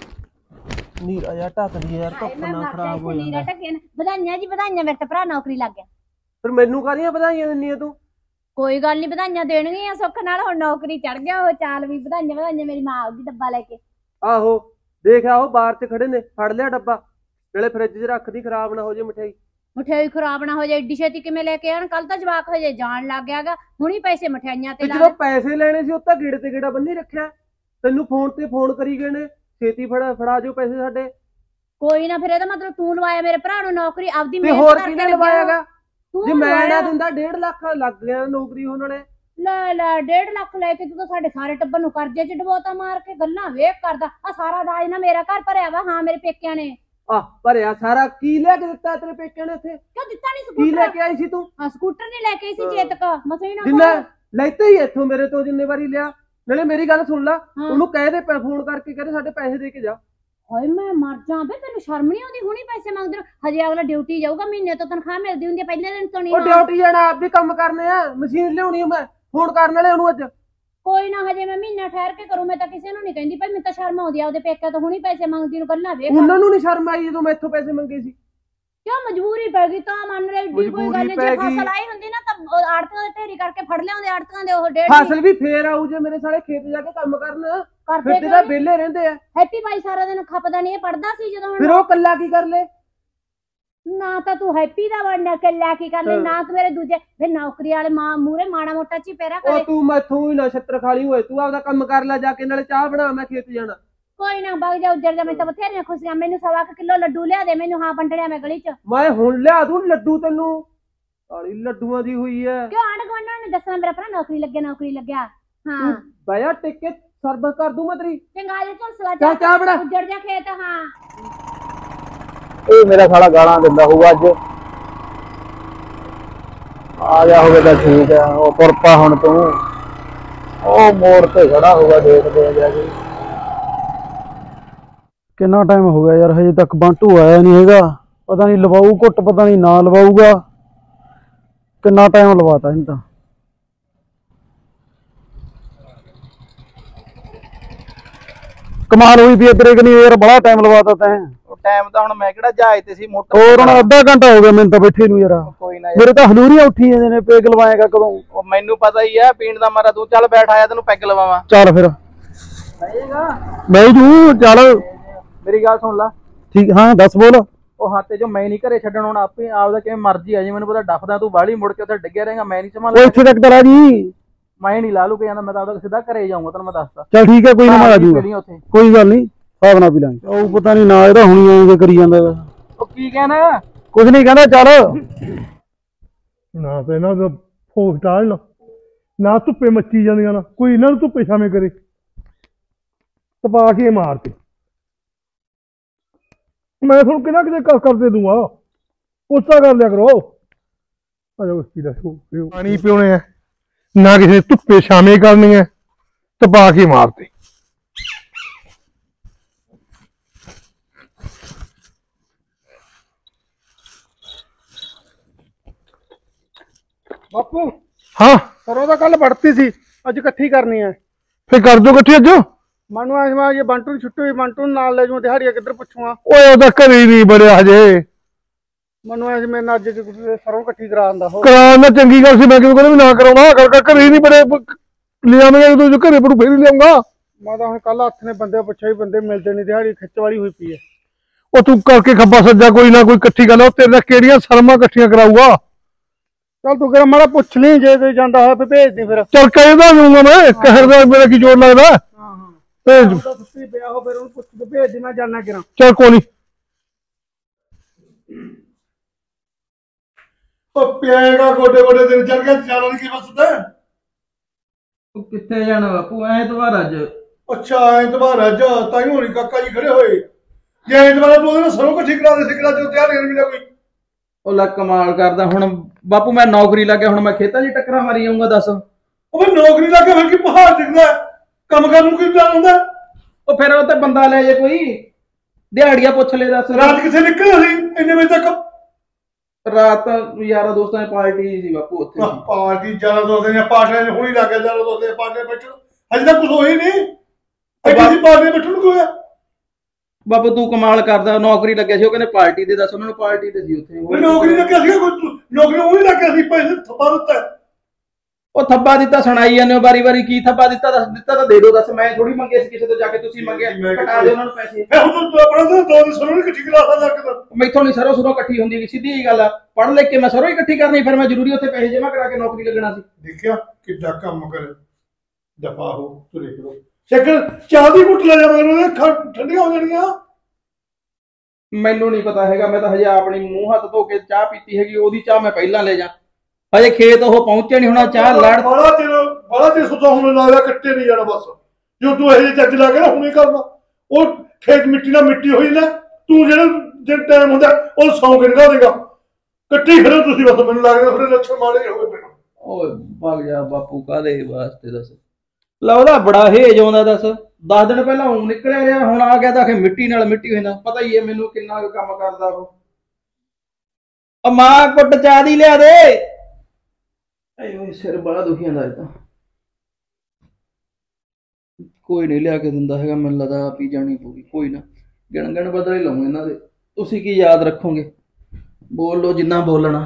ਨੀਰਾ ਜਾ ਢੱਕਦੀ ਯਾਰ, ਧੁੱਪ ਨਾ ਖਰਾਬ ਹੋ ਜਾਂਦਾ। ਵਧਾਈਆਂ ਜੀ ਵਧਾਈਆਂ, ਮੇਰੇ ਤੇ ਭਰਾ ਨੌਕਰੀ ਲੱਗ ਗਿਆ। ਫਿਰ ਮੈਨੂੰ ਕਾਹਦੀਆਂ ਵਧਾਈਆਂ ਦਿੰਨੀਆਂ ਤੂੰ? ਕੋਈ ਗੱਲ ਨਹੀਂ, ਵਧਾਈਆਂ ਦੇਣਗੀਆਂ ਸੁੱਖ ਨਾਲ, ਹੁਣ ਨੌਕਰੀ ਚੜ ਗਿਆ ਉਹ। ਚਾਲ ਵੀ ਵਧਾਈਆਂ ਵਧਾਈਆਂ, ਮੇਰੀ ਮਾਂ ਆਉਗੀ ਡੱਬਾ ਲੈ ਕੇ। ਆਹੋ ਦੇਖ ਆਓ ਬਾਹਰ 'ਚ ਖੜੇ ਨੇ, ਫੜ ਲਿਆ ਡੱਬਾ, ਨਾਲੇ ਫਰਿੱਜ 'ਚ ਰੱਖਦੀ, ਖਰਾਬ ਨਾ ਹੋ ਜੇ ਮਠਿਆਈ। ਮਠਿਆਈ ਖਰਾਬ ਨਾ ਹੋ ਜਾਏ, ਏਡੀ ਛੇਤੀ ਕਿਵੇਂ ਲੈ ਕੇ ਆਣ? ਕੱਲ ਤਾਂ ਜਵਾਕ ਹਜੇ ਜਾਣ ਲੱਗ ਗਿਆਗਾ, ਹੁਣੀ ਪੈਸੇ ਮਠਿਆਈਆਂ ਤੇ ਤੇ ਲਾ ਜਦੋਂ ਪੈਸੇ ਲੈਣੇ ਸੀ ਉਹ ਤਾਂ ਗੇੜੇ ਤੇ ਗੇੜਾ ਬੰਨੀ ਰੱਖਿਆ। ਤੈਨੂੰ ਫੋਨ ਤੇ ਫੋਨ ਕਰੀ ਗਏ ਨੇ, ਛੇਤੀ ਫੜਾ ਜਾਓ ਪੈਸੇ ਸਾਡੇ। ਕੋਈ ਨਾ, ਫਿਰ ਇਹਦਾ ਮਤਲਬ ਤੂੰ ਲਵਾਇਆ ਮੇਰੇ ਭਰਾ ਨੂੰ ਨੌਕਰੀ, ਆਪਦੀ ਤੇ ਮਿਹਨਤ ਹੋਰ ਕਰਕੇ ਕਿਹਨੇ ਲੱਗਿਆ। ਲਵਾਇਆਗਾ? ਤੂੰ ਜੇ ਮੈਂ ਨਾ ਲਵਾਇਆ। ਦਿੰਦਾ 1.5 ਲੱਖ ਲੱਗ ਗਿਆ ਨੌਕਰੀ ਉਹਨਾਂ ਨੇ। ਲੈ 1.5 ਲੱਖ ਲੈ ਕੇ ਤੂੰ ਤਾਂ ਸਾਡੇ ਸਾਰੇ ਟੱਬਰ ਨੂੰ ਕਰਜ਼ੇ 'ਚ ਡਬੋਤਾ ਮਾਰ ਕੇ ਗੱਲਾਂ ਵੇਖ ਕਰਦਾ। ਆ ਸਾਰਾ ਦਾਜ ਨਾ ਮੇਰਾ ਘਰ ਭਰਿਆ ਵਾ। ਹਾਂ ਮੇਰੇ ਪੇਕਿਆਂ ਨੇ। ਆਹ ਭਰਿਆ ਸਾਰਾ ਕੀ ਲੈ ਕੇ ਦਿੱਤਾ ਤੇਰੇ ਪੇਕਿਆਂ ਨੇ ਉੱਥੇ? ਕਿਉਂ ਦਿੱਤਾ ਨਹੀਂ ਕੀ ਲੈ ਸਕੂਟਰ? ਕੇ ਆਈ ਸੀ ਤੂੰ? ਹਾਂ ਸਕੂਟਰ ਨਹੀਂ ਲੈ ਕੇ ਆਈ ਸੀ ਚੇਤਕ, ਮਸਈ ਨਾ ਜਿੰਨਾ ਲੈਤੇ ਹੀ ਇੱਥੋਂ ਮੇਰੇ ਤੋਂ ਜਿੰਨੇ ਵਾਰੀ ਲਿਆ। ਨਾਲੇ ਮੇਰੀ ਗੱਲ ਸੁਣ ਲੈ, ਹਾਂ। ਉਹਨੂੰ ਕਹਿ ਦੇ ਫੋਨ ਕਰਕੇ ਕਹਿੰਦੇ ਸਾਡੇ ਪੈਸੇ ਦੇ ਕੇ ਜਾ। ਹਾਏ ਮੈਂ ਮਰ ਜਾਂ ਬੇ, ਤੈਨੂੰ ਸ਼ਰਮ ਨਹੀਂ ਆਉਂਦੀ? ਹੁਣੀ ਪੈਸੇ ਮੰਗਦੇ ਹੋ, ਹਜੇ ਅਗਲਾ ਡਿਊਟੀ ਜਾਊਗਾ, ਮਹੀਨੇ ਤੋਂ ਤਨਖਾਹ ਮਿਲਦੀ ਹੁੰਦੀ ਹੈ, ਪਹਿਲੇ ਦਿਨ ਤੋਂ ਨਹੀਂ। ਉਹ ਡਿਊਟੀ ਜਾਣਾ, ਆਪ ਵੀ ਕੰਮ ਕਰਨੇ ਆ, ਮਸ਼ੀਨ ਲਿਆਉਣੀ ਆ ਮੈਂ, ਫੋਨ ਕਰਨ ਵਾਲੇ ਉਹਨੂੰ ਅੱਜ। ਕੋਈ ਨਾ, ਹਜੇ ਮੈਂ ਮਹੀਨਾ ਠਹਿਰ ਕੇ ਕਰੂੰ। ਮੈਂ ਤਾਂ ਕਿਸੇ ਨੂੰ ਨਹੀਂ ਕਹਿੰਦੀ ਭਾਈ, ਮੈਨੂੰ ਤਾਂ ਸ਼ਰਮ ਆਉਂਦੀ ਆ ਉਹਦੇ ਪੇਕਿਆਂ ਤੋਂ ਹੁਣੀ ਪੈਸੇ ਮੰਗਦੀ ਨੂੰ। ਗੱਲਾਂ ਵੇਖ ਉਹਨਾਂ ਨੂੰ ਨੀ ਸ਼ਰਮ ਆਈ ਜਦੋਂ ਮੈਥੋਂ ਪੈਸੇ ਮੰਗੇ ਸੀ? ਕਿਉਂ ਮਜਬੂਰੀ ਪੈ ਗਈ ਤਾਂ ਮੰਨ ਲੈ, ਏਡੀ ਕੋਈ ਗੱਲ ਨਹੀਂ। ਪੈ ਜੇ ਗਈ। ਫਸਲ ਆਈ ਹੁੰਦੀ ਨਾ ਤਾਂ ਆੜਤੀਆਂ ਦੇ ਢੇਰੀ ਕਰਕੇ ਫੜ ਲਿਆਉਂਦੇ, ਆੜਤੀਆਂ ਦੇ ਉਹ ਡੇਢ ਫਸਲ ਵੀ ਫੇਰ ਆਊ ਜੇ ਮੇਰੇ ਸਾਲੇ ਖੇਤ ਜਾ ਕੇ ਕੰਮ ਕਰਨ। ਕਰਦੇ ਫਿਰ ਤਾਂ ਵਿਹਲੇ ਰਹਿੰਦੇ ਆ। ਹੈਪੀ ਭਾਈ ਸਾਰਾ ਦਿਨ ਖਪਦਾ ਨਹੀਂ, ਇਹ ਪੜਦਾ ਸੀ ਜਦੋਂ। ਫਿਰ ਉਹ ਕੱਲਾ ਕੀ ਕਰ ਲੇ? ਨਾ ਤਾਂ ਤੂੰ ਹੈਪੀ ਦਾ ਵੰਡਾ ਕੇ ਲੈ ਕੇ ਕਰ ਲੈ, ਨਾ ਤੂੰ ਮੇਰੇ ਦੂਜੇ ਫਿਰ ਨੌਕਰੀ ਵਾਲੇ ਮਾਂ ਮੂਰੇ ਮਾੜਾ ਮੋਟਾ ਚੀ ਪੈਰਾ ਉਹ ਕਰੇ। ਤੂੰ ਮੈਥੋਂ ਹੀ ਨਾ ਛੱਤਰ ਖਾਲੀ ਹੋਏ, ਤੂੰ ਆਪਦਾ ਕੰਮ ਕਰ ਲੈ ਜਾ ਕੇ, ਨਾਲੇ ਚਾਹ ਬਣਾ, ਮੈਂ ਖੇਤ ਜਾਣਾ। ਕੋਈ ਨਾ ਬਗ ਜਾ, ਉੱਜੜ ਜਾ, ਮੈਂ ਤਾਂ ਬਥੇਰੀਆਂ ਖੁਸ਼ੀਆਂ। ਮੈਨੂੰ 1.25 ਕਿਲੋ ਲੱਡੂ ਲਿਆ ਦੇ ਮੈਨੂੰ। ਹਾਂ ਵੰਡਣਿਆ ਮੈਂ ਗਲੀ ਚ। ਮੈਂ ਹੁਣ ਲਿਆ ਦੂੰ ਲੱਡੂ ਤੈਨੂੰ, ਕਾਲੀ ਲੱਡੂਆਂ ਦੀ ਹੋਈ ਐ। ਕਿਉਂ ਆਂਢ ਗੁਆਂਢਾਂ ਨੇ ਦੱਸਣਾ ਮੇਰਾ ਭਰਾ ਨੌਕਰੀ ਲੱਗਿਆ। ਹਾਂ ਬਾਇਆ ਟਿੱਕੇ ਸਰਵਿਸ ਕਰ ਦੂੰ ਮੈਂ ਤੇਰੀ। ਚੰਗਾ ਜੇ ਝੁਲਸਲਾ ਚੱਲ ਚਾਹ ਬਣਾ। ਉੱਜੜ ਜਾ ਖੇਤ। ਹਾਂ ਇਹ ਮੇਰਾ ਸਾਲਾ ਗਾਲਾਂ ਦਿੰਦਾ ਹੋਊਗਾ ਅੱਜ। ਆ ਗਿਆ ਹੋਵੇ ਤਾਂ ਠੀਕ ਹੈ। ਉਹ ਤੁਰਪਾ ਹੁਣ ਤੂੰ, ਉਹ ਮੋੜ ਤੇ ਖੜਾ ਹੋਊਗਾ, ਦੇਖਦੇ ਆ ਜਾ ਕੇ। ਕਿੰਨਾ ਟਾਈਮ ਹੋ ਗਿਆ ਯਾਰ, ਹਜੇ ਤੱਕ ਬੰਟੂ ਆਇਆ ਨਹੀਂ ਹੈਗਾ। ਪਤਾ ਨਹੀਂ ਲਵਾਊ ਘੁੱਟ, ਪਤਾ ਨਹੀਂ ਨਾ ਲਵਾਊਗਾ। ਕਿੰਨਾ ਟਾਈਮ ਲਵਾਤਾ ਇਹਨੂੰ ਤਾਂ। ਕਮਾਲ ਹੋਈ ਪਈ ਤੇਰੇ ਕਿ ਨਹੀਂ ਯਾਰ, ਬੜਾ ਟਾਈਮ ਲਵਾਤਾ ਤੈਂ। ਟਾਈਮ ਤਾਂ ਹੁਣ ਮੈਂ ਕਿਹੜਾ ਜਹਾਜ਼ ਤੇ ਸੀ ਮੋਟਰ। ਹੋਰ ਹੁਣ ਅੱਧਾ ਘੰਟਾ ਹੋ ਗਿਆ ਮੈਨੂੰ ਤਾਂ ਬੈਠੇ ਨੂੰ ਯਾਰ। ਕੋਈ ਨਾ ਮੇਰੇ ਤਾਂ ਹਲੂਰੀਆਂ ਉੱਠੀ ਜਾਂਦੇ ਨੇ। ਪੈਗ ਲਵਾਏਗਾ ਕਦੋਂ? ਉਹ ਮੈਨੂੰ ਪਤਾ ਹੀ ਆ ਪੀਣ ਦਾ ਮਾਰਾ। ਤੂੰ ਚੱਲ ਬੈਠ, ਆਇਆ ਤੈਨੂੰ ਪੈਗ ਲਵਾਵਾਂ। ਚੱਲ ਫਿਰ ਮੈਂ ਜੂ ਚੱਲ। ਮੇਰੀ ਗੱਲ ਸੁਣ ਲਾ। ਠੀਕ, ਹਾਂ ਦੱਸ ਬੋਲ। ਉਹ ਹੱਥੇ ਜੋ ਮੈਂ ਨਹੀਂ ਘਰੇ ਛੱਡਣ, ਹੁਣ ਆਪੇ ਆਪਦਾ ਕਿਵੇਂ ਮਰਜ਼ੀ ਆ ਜੀ। ਮੈਨੂੰ ਪਤਾ ਡੱਫਦਾ ਤੂੰ ਬਾਹਲੀ, ਮੁੜ ਕੇ ਉੱਥੇ ਡਿੱਗਿਆ ਰਹੇਗਾ, ਮੈਂ ਨਹੀਂ ਉਹ ਸੰਭਾਲ। ਇੱਥੇ ਤੱਕ ਤਾਂ ਰਾਜੀ। ਮੈਂ ਨਹੀਂ ਲਾ ਲੂ ਕੇ ਜਾਂਦਾ, ਮੈਂ ਤਾਂ ਆਪਦਾ ਸਿੱਧਾ ਘਰੇ ਜਾਊਂਗਾ, ਤੈਨੂੰ ਮੈਂ ਦੱਸਦਾ। ਚੱਲ ਠੀਕ ਹੈ, ਕੋਈ ਨਾ, ਮੈਂ ਆ ਜੂਗਾ। ਉੱਥੇ ਕੋਈ ਗੱਲ ਨਹੀਂ, ਹਿਸਾਬ ਨਾਲ ਪੀ ਲਾਂਗੇ। ਉਹ ਪਤਾ ਨਹੀਂ ਨਾ ਇਹਦਾ ਹੁਣੀ ਐਂ ਕਰੀ ਜਾਂਦਾ ਗਾ। ਉਹ ਕੀ ਕਹਿਣਾ? ਕੁਝ ਨਹੀਂ ਕਹਿੰਦਾ। ਚੱਲ ਨਾ ਤਾਂ ਇਹਨਾਂ ਦਾ ਫੋਕ ਟਾਲ ਨਾ ਧੁੱਪੇ ਮੱਚੀ ਜਾਂਦੀਆਂ ਨਾ, ਕੋਈ ਇਹਨਾਂ ਨੂੰ ਧੁੱਪੇ ਛਾਵੇਂ ਕਰੇ। ਤਪਾ ਕੇ ਮਾਰਤੇ। ਮੈਂ ਤੁਹਾਨੂੰ ਕਿਹਨਾਂ ਕਿਤੇ ਕਰਦੇ ਦੂੰਗਾ, ਉਸਾ ਕਰ ਲਿਆ ਕਰੋ। ਪਾਣੀ ਪਿਉਣੇ ਆ ਨਾ, ਕਿਸੇ ਧੁੱਪੇ ਛਾਵੇਂ ਕਰਨੀ ਹੈ, ਤਪਾ ਕੇ ਮਾਰਤੇ। ਬਾਪੂ ਹਾਂ ਸਰੋਂ ਤਾਂ ਕੱਲ ਵੜਤੀ ਸੀ, ਅੱਜ ਇਕੱਠੀ ਕਰਨੀ ਹੈ। ਫੇਰ ਕਰ ਦੋ ਇਕੱਠੀ ਅੱਜ। ਮੈਨੂੰ ਐਸ ਵਾਰ ਜੇ ਬੰਟੂ ਨੂੰ ਛੁੱਟੀ ਹੋਈ, ਬੰਟੂ ਨੂੰ ਨਾਲ ਲੈ ਜੂ, ਦਿਹਾੜੀਆਂ ਕਿੱਧਰ ਪੁੱਛੂਗਾ। ਓਏ ਉਹਦਾ ਘਰੇ ਹੀ ਨਹੀਂ ਬੜਿਆ ਹਜੇ। ਮੈਨੂੰ ਐ ਮੇਰੇ ਨਾਲ ਅੱਜ ਸਰੋਂ ਇਕੱਠੀ ਕਰਾ ਦਿੰਦਾ ਹੋ ਕਰਾਉਣ ਦਾ ਚੰਗੀ ਗੱਲ ਸੀ, ਮੈਂ ਕਿਉਂ ਕਹਿੰਦਾ ਵੀ ਨਾ ਕਰਾਉਣਾ, ਕਰਕੇ ਘਰੇ ਨਹੀਂ ਬੜੇ ਲਿਆਵਾਂਗੇ ਤੂੰ, ਜੋ ਘਰੇ ਪੜੂ ਫੇਰ ਹੀ ਲਿਆਉਂਗਾ। ਮੈਂ ਤਾਂ ਹੁਣ ਕੱਲ ਹੱਥ ਨੇ ਬੰਦੇ ਪੁੱਛਿਆ ਵੀ ਬੰਦੇ ਮਿਲਦੇ ਨਹੀਂ, ਦਿਹਾੜੀ ਖਿੱਚ ਵਾਲੀ ਹੋਈ ਪਈ ਹੈ। ਉਹ ਤੂੰ ਕਰਕੇ ਖੱਬਾ ਸੱਜਾ ਕੋਈ ਨਾ ਕੋਈ ਇਕੱਠੀ ਗੱਲ, ਉਹ ਤੇਰੇ ਨਾਲ ਕਿਹੜੀਆਂ ਸ਼ਰਮਾਂ ਇਕੱਠੀਆਂ ਕਰਾਊਗਾ। ਚੱਲ ਤੂੰ ਕਿਹੜਾ ਮਾੜਾ ਪੁੱਛ ਲਈ, ਜੇ ਕੋਈ ਜਾਂਦਾ ਹੋਇਆ ਫਿਰ ਭੇਜ ਦੀ ਫਿਰ। ਚੱਲ ਕਹਿੰਦਾ ਦੂੰਗਾ ਮੈਂ, ਕਹਿਰ ਦਾ ਮੇਰਾ ਕੀ ਜ਼ੋਰ ਲੱਗਦਾ। ਹਾਂ ਭੇਜ, ਤਾਂ ਸੁੱਤੀ ਪਿਆ ਹੋ, ਫਿਰ ਉਹਨੂੰ ਪੁੱਛ ਕੇ ਭੇਜ ਦੀ, ਮੈਂ ਜਾਣਾ ਕਿਰਾਂ। ਚੱਲ ਕੋਈ ਨੀ। ਉਹ ਪਿਆਏਗਾ ਗੋਡੇ ਗੋਡੇ ਦਿਨ ਚੜ ਗਿਆ, ਜਾਣਾ ਨਹੀਂ ਕੀ ਬਸਦਾ। ਉਹ ਕਿੱਥੇ ਜਾਣਾ ਬਾਪੂ, ਐਤਵਾਰ ਅੱਜ। ਅੱਛਾ ਐਤਵਾਰ ਅੱਜ ਤਾਂ ਹੀ ਹੋਣੀ ਕਾਕਾ ਜੀ ਖੜੇ ਹੋਏ। ਜੇ ਐਤਵਾਰ ਤੂੰ ਉਹਦੇ ਨਾਲ ਸਰੋਂ ਇਕੱਠੀ ਕਰਾ ਦੇ, ਸਿੱਕਲਾ ਜੋ ਤਿਆਰ ਨਹੀਂ ਮਿਲਿਆ ਕੋਈ। ਉਹ ਲੈ ਕਮਾਲ ਕਰਦਾ, ਹੁਣ ਬਾਪੂ ਮੈਂ ਨੌਕਰੀ ਲੱਗ ਗਿਆ, ਹੁਣ ਮੈਂ ਖੇਤਾਂ 'ਚ ਟੱਕਰਾਂ ਮਾਰੀ ਜਾਊਂਗਾ ਦੱਸ। ਉਹ ਫਿਰ ਨੌਕਰੀ ਲੱਗ ਕੇ ਫਿਰ ਕੀ ਪਹਾੜ ਦਿਖਦਾ, ਕੰਮ ਕਰਨ ਨੂੰ ਕੀ ਡਰ ਹੁੰਦਾ। ਉਹ ਫਿਰ ਉਹ ਤੇ ਬੰਦਾ ਲੈ ਜੇ ਕੋਈ, ਦਿਹਾੜੀਆਂ ਪੁੱਛ ਲੈ ਦੱਸ। ਰਾਤ ਕਿੱਥੇ ਨਿਕਲਿਆ ਸੀ ਇੰਨੇ ਵਜੇ ਤੱਕ? ਰਾਤ ਯਾਰਾਂ ਦੋਸਤਾਂ ਦੀ ਪਾਰਟੀ ਸੀ ਬਾਪੂ ਉੱਥੇ। ਪਾਰਟੀ ਜ਼ਿਆਦਾ ਦੋਸਤਾਂ ਦੀਆਂ ਪਾਰਟੀਆਂ ਹੁਣੀ ਲੱਗ ਗਿਆ, ਜ਼ਿਆਦਾ ਦੋਸਤਾਂ ਦੀਆਂ ਪਾਰਟੀਆਂ ਬੈਠਣ ਅਜੇ ਤੱਕ ਕੁਝ ਹੋਈ ਨਹੀਂ। ਐਡੀ ਦੀ ਪਾਰਟੀ ਬੈਠਣ ਨੂੰ ਕੋਈ ਬਾਪੂ ਤੂੰ ਕਮਾਲ ਕਰਦਾ, ਨੌਕਰੀ ਲੱਗਿਆ ਸੀ ਉਹ ਕਹਿੰਦੇ ਪਾਰਟੀ ਦੇ, ਦੱਸ ਉਹਨਾਂ ਨੂੰ ਪਾਰਟੀ ਤੇ ਸੀ ਉੱਥੇ। ਨੌਕਰੀ ਲੱਗਿਆ ਸੀ ਕੋਈ, ਨੌਕਰੀ ਉਹ ਨਹੀਂ ਲੱਗਿਆ ਸੀ, ਪੈਸੇ ਥੱਪਾ ਦਿੱਤਾ। ਉਹ ਥੱਬਾ ਦਿੱਤਾ ਸੁਣਾਈ ਜਾਂਦੇ ਹੋ ਵਾਰੀ ਵਾਰੀ, ਕੀ ਥੱਬਾ ਦਿੱਤਾ ਦੱਸ, ਦਿੱਤਾ ਤਾਂ ਦੇ ਦਿਓ ਦੱਸ, ਮੈਂ ਥੋੜੀ ਮੰਗੇ ਸੀ ਕਿਸੇ ਤੋਂ ਜਾ ਕੇ, ਤੁਸੀਂ ਮੰਗੇ ਕਟਾ ਦਿਓ ਉਹਨਾਂ ਨੂੰ ਪੈਸੇ। ਫਿਰ ਹੁਣ ਤੂੰ ਆਪਣਾ ਤਾਂ ਦੋ ਦਿਨ ਸਰੋਂ ਇਕੱਠੀ ਕਰਾ ਸਕਦਾ। ਮੈਥੋਂ ਨਹੀਂ ਸਰੋਂ ਸੁਰੋਂ ਇਕੱਠੀ ਹੁੰਦੀ, ਸਿੱਧੀ ਜੀ ਗੱਲ ਆ। ਪੜ੍ਹ ਲਿਖ ਕੇ ਮੈਂ ਸਰੋਂ ਹੀ ਇਕੱਠੀ ਕਰਨੀ, ਫਿਰ ਮੈਂ ਜ਼ਰੂਰੀ ਉੱਥੇ ਪੈਸੇ ਜਮ੍ਹਾਂ ਕਰਾ ਕੇ ਨੌਕਰੀ ਲੱਗਣਾ ਸੀ। ਦੇਖਿਆ ਕਿੱਦਾਂ ਕੰਮ ਕਰੇ, ਦਫਾ ਹੋ ਤੁਰੇ ਫਿਰੋ। ਚੱਕਰ ਚਾਹ ਦੀ ਘੁੱਟ ਲੈ ਜਾ, ਮਗਰ ਅੱਖਾਂ ਠੰਡੀਆਂ ਹੋ ਜਾਣੀਆਂ। ਮੈਨੂੰ ਨਹੀਂ ਪਤਾ ਹੈਗਾ, ਮੈਂ ਤਾਂ ਹਜੇ ਆਪਣੀ ਮੂੰਹ ਹੱਥ ਧੋ ਕੇ ਚਾਹ ਪੀਤੀ ਹੈਗੀ, ਉਹਦੀ ਚਾਹ ਮੈਂ ਪਹਿਲਾਂ ਲੈ ਜਾ। ਹਜੇ ਖੇਤ ਉਹ ਪਹੁੰਚਿਆ ਨਹੀਂ ਹੋਣਾ, ਚਾਹ ਲੜ ਬੜਾ ਚਿਰ ਸੁੱਤਾ ਹੁਣ ਲੱਗਦਾ, ਕੱਟੇ ਨਹੀਂ ਜਾਣਾ ਬਸ। ਜੋ ਤੂੰ ਇਹੋ ਜਿਹੇ ਚੱਜ ਲਾ ਕੇ ਨਾ ਹੁਣੇ ਕਰਨਾ, ਉਹ ਖੇਤ ਮਿੱਟੀ ਨਾਲ ਮਿੱਟੀ ਹੋਈ ਨਾ, ਤੂੰ ਜਿਹੜਾ ਦਿਨ ਟਾਈਮ ਹੁੰਦਾ ਉਹ ਸੌਂ ਕੇ ਨਿਕਲ ਦੇਗਾ। ਕੱਟੀ ਖੜੋ ਤੁਸੀਂ ਬਸ, ਮੈਨੂੰ ਲੱਗਦਾ ਥੋੜੇ ਲੱਛਣ ਮਾੜੇ ਹੋ ਗਏ ਮੈਨੂੰ। ਓਏ ਭੱਗ ਜਾ ਬਾਪੂ, ਕਾਹਦੇ ਵਾਸਤੇ ਦੱਸ। ਲੈ ਉਹਦਾ ਬੜਾ ਹੇਜ ਆਉਂਦਾ ਦੱਸ, 10 ਦਿਨ ਪਹਿਲਾਂ ਉਹ ਨਿਕਲਿਆ ਰਿਹਾ, ਹੁਣ ਆ ਗਿਆ ਤਾਂ ਕਿ ਮਿੱਟੀ ਨਾਲ ਮਿੱਟੀ ਹੋ ਜਾਂਦਾ। ਪਤਾ ਹੀ ਹੈ ਮੈਨੂੰ ਕਿੰਨਾ ਕੁ ਕੰਮ ਕਰਦਾ ਉਹ। ਮਾਂ ਕੁੱਟ ਚਾਹ ਦੀ ਲਿਆ ਦੇ। ਓਏ ਸਿਰ ਬੜਾ ਦੁਖੀ ਜਾਂਦਾ ਇਹ ਤਾਂ। ਕੋਈ ਨਹੀਂ ਲਿਆ ਕੇ ਦਿੰਦਾ ਹੈਗਾ, ਮੈਨੂੰ ਲੱਗਦਾ ਪੀ ਜਾਣੀ ਪੂਰੀ। ਕੋਈ ਨਾ, ਗਿਣ ਬਦਲ ਹੀ ਲਾਉਂ ਇਹਨਾਂ ਦੇ। ਤੁਸੀਂ ਕੀ ਯਾਦ ਰੱਖੋਗੇ, ਬੋਲ ਲਓ ਜਿੰਨਾ ਬੋਲਣਾ।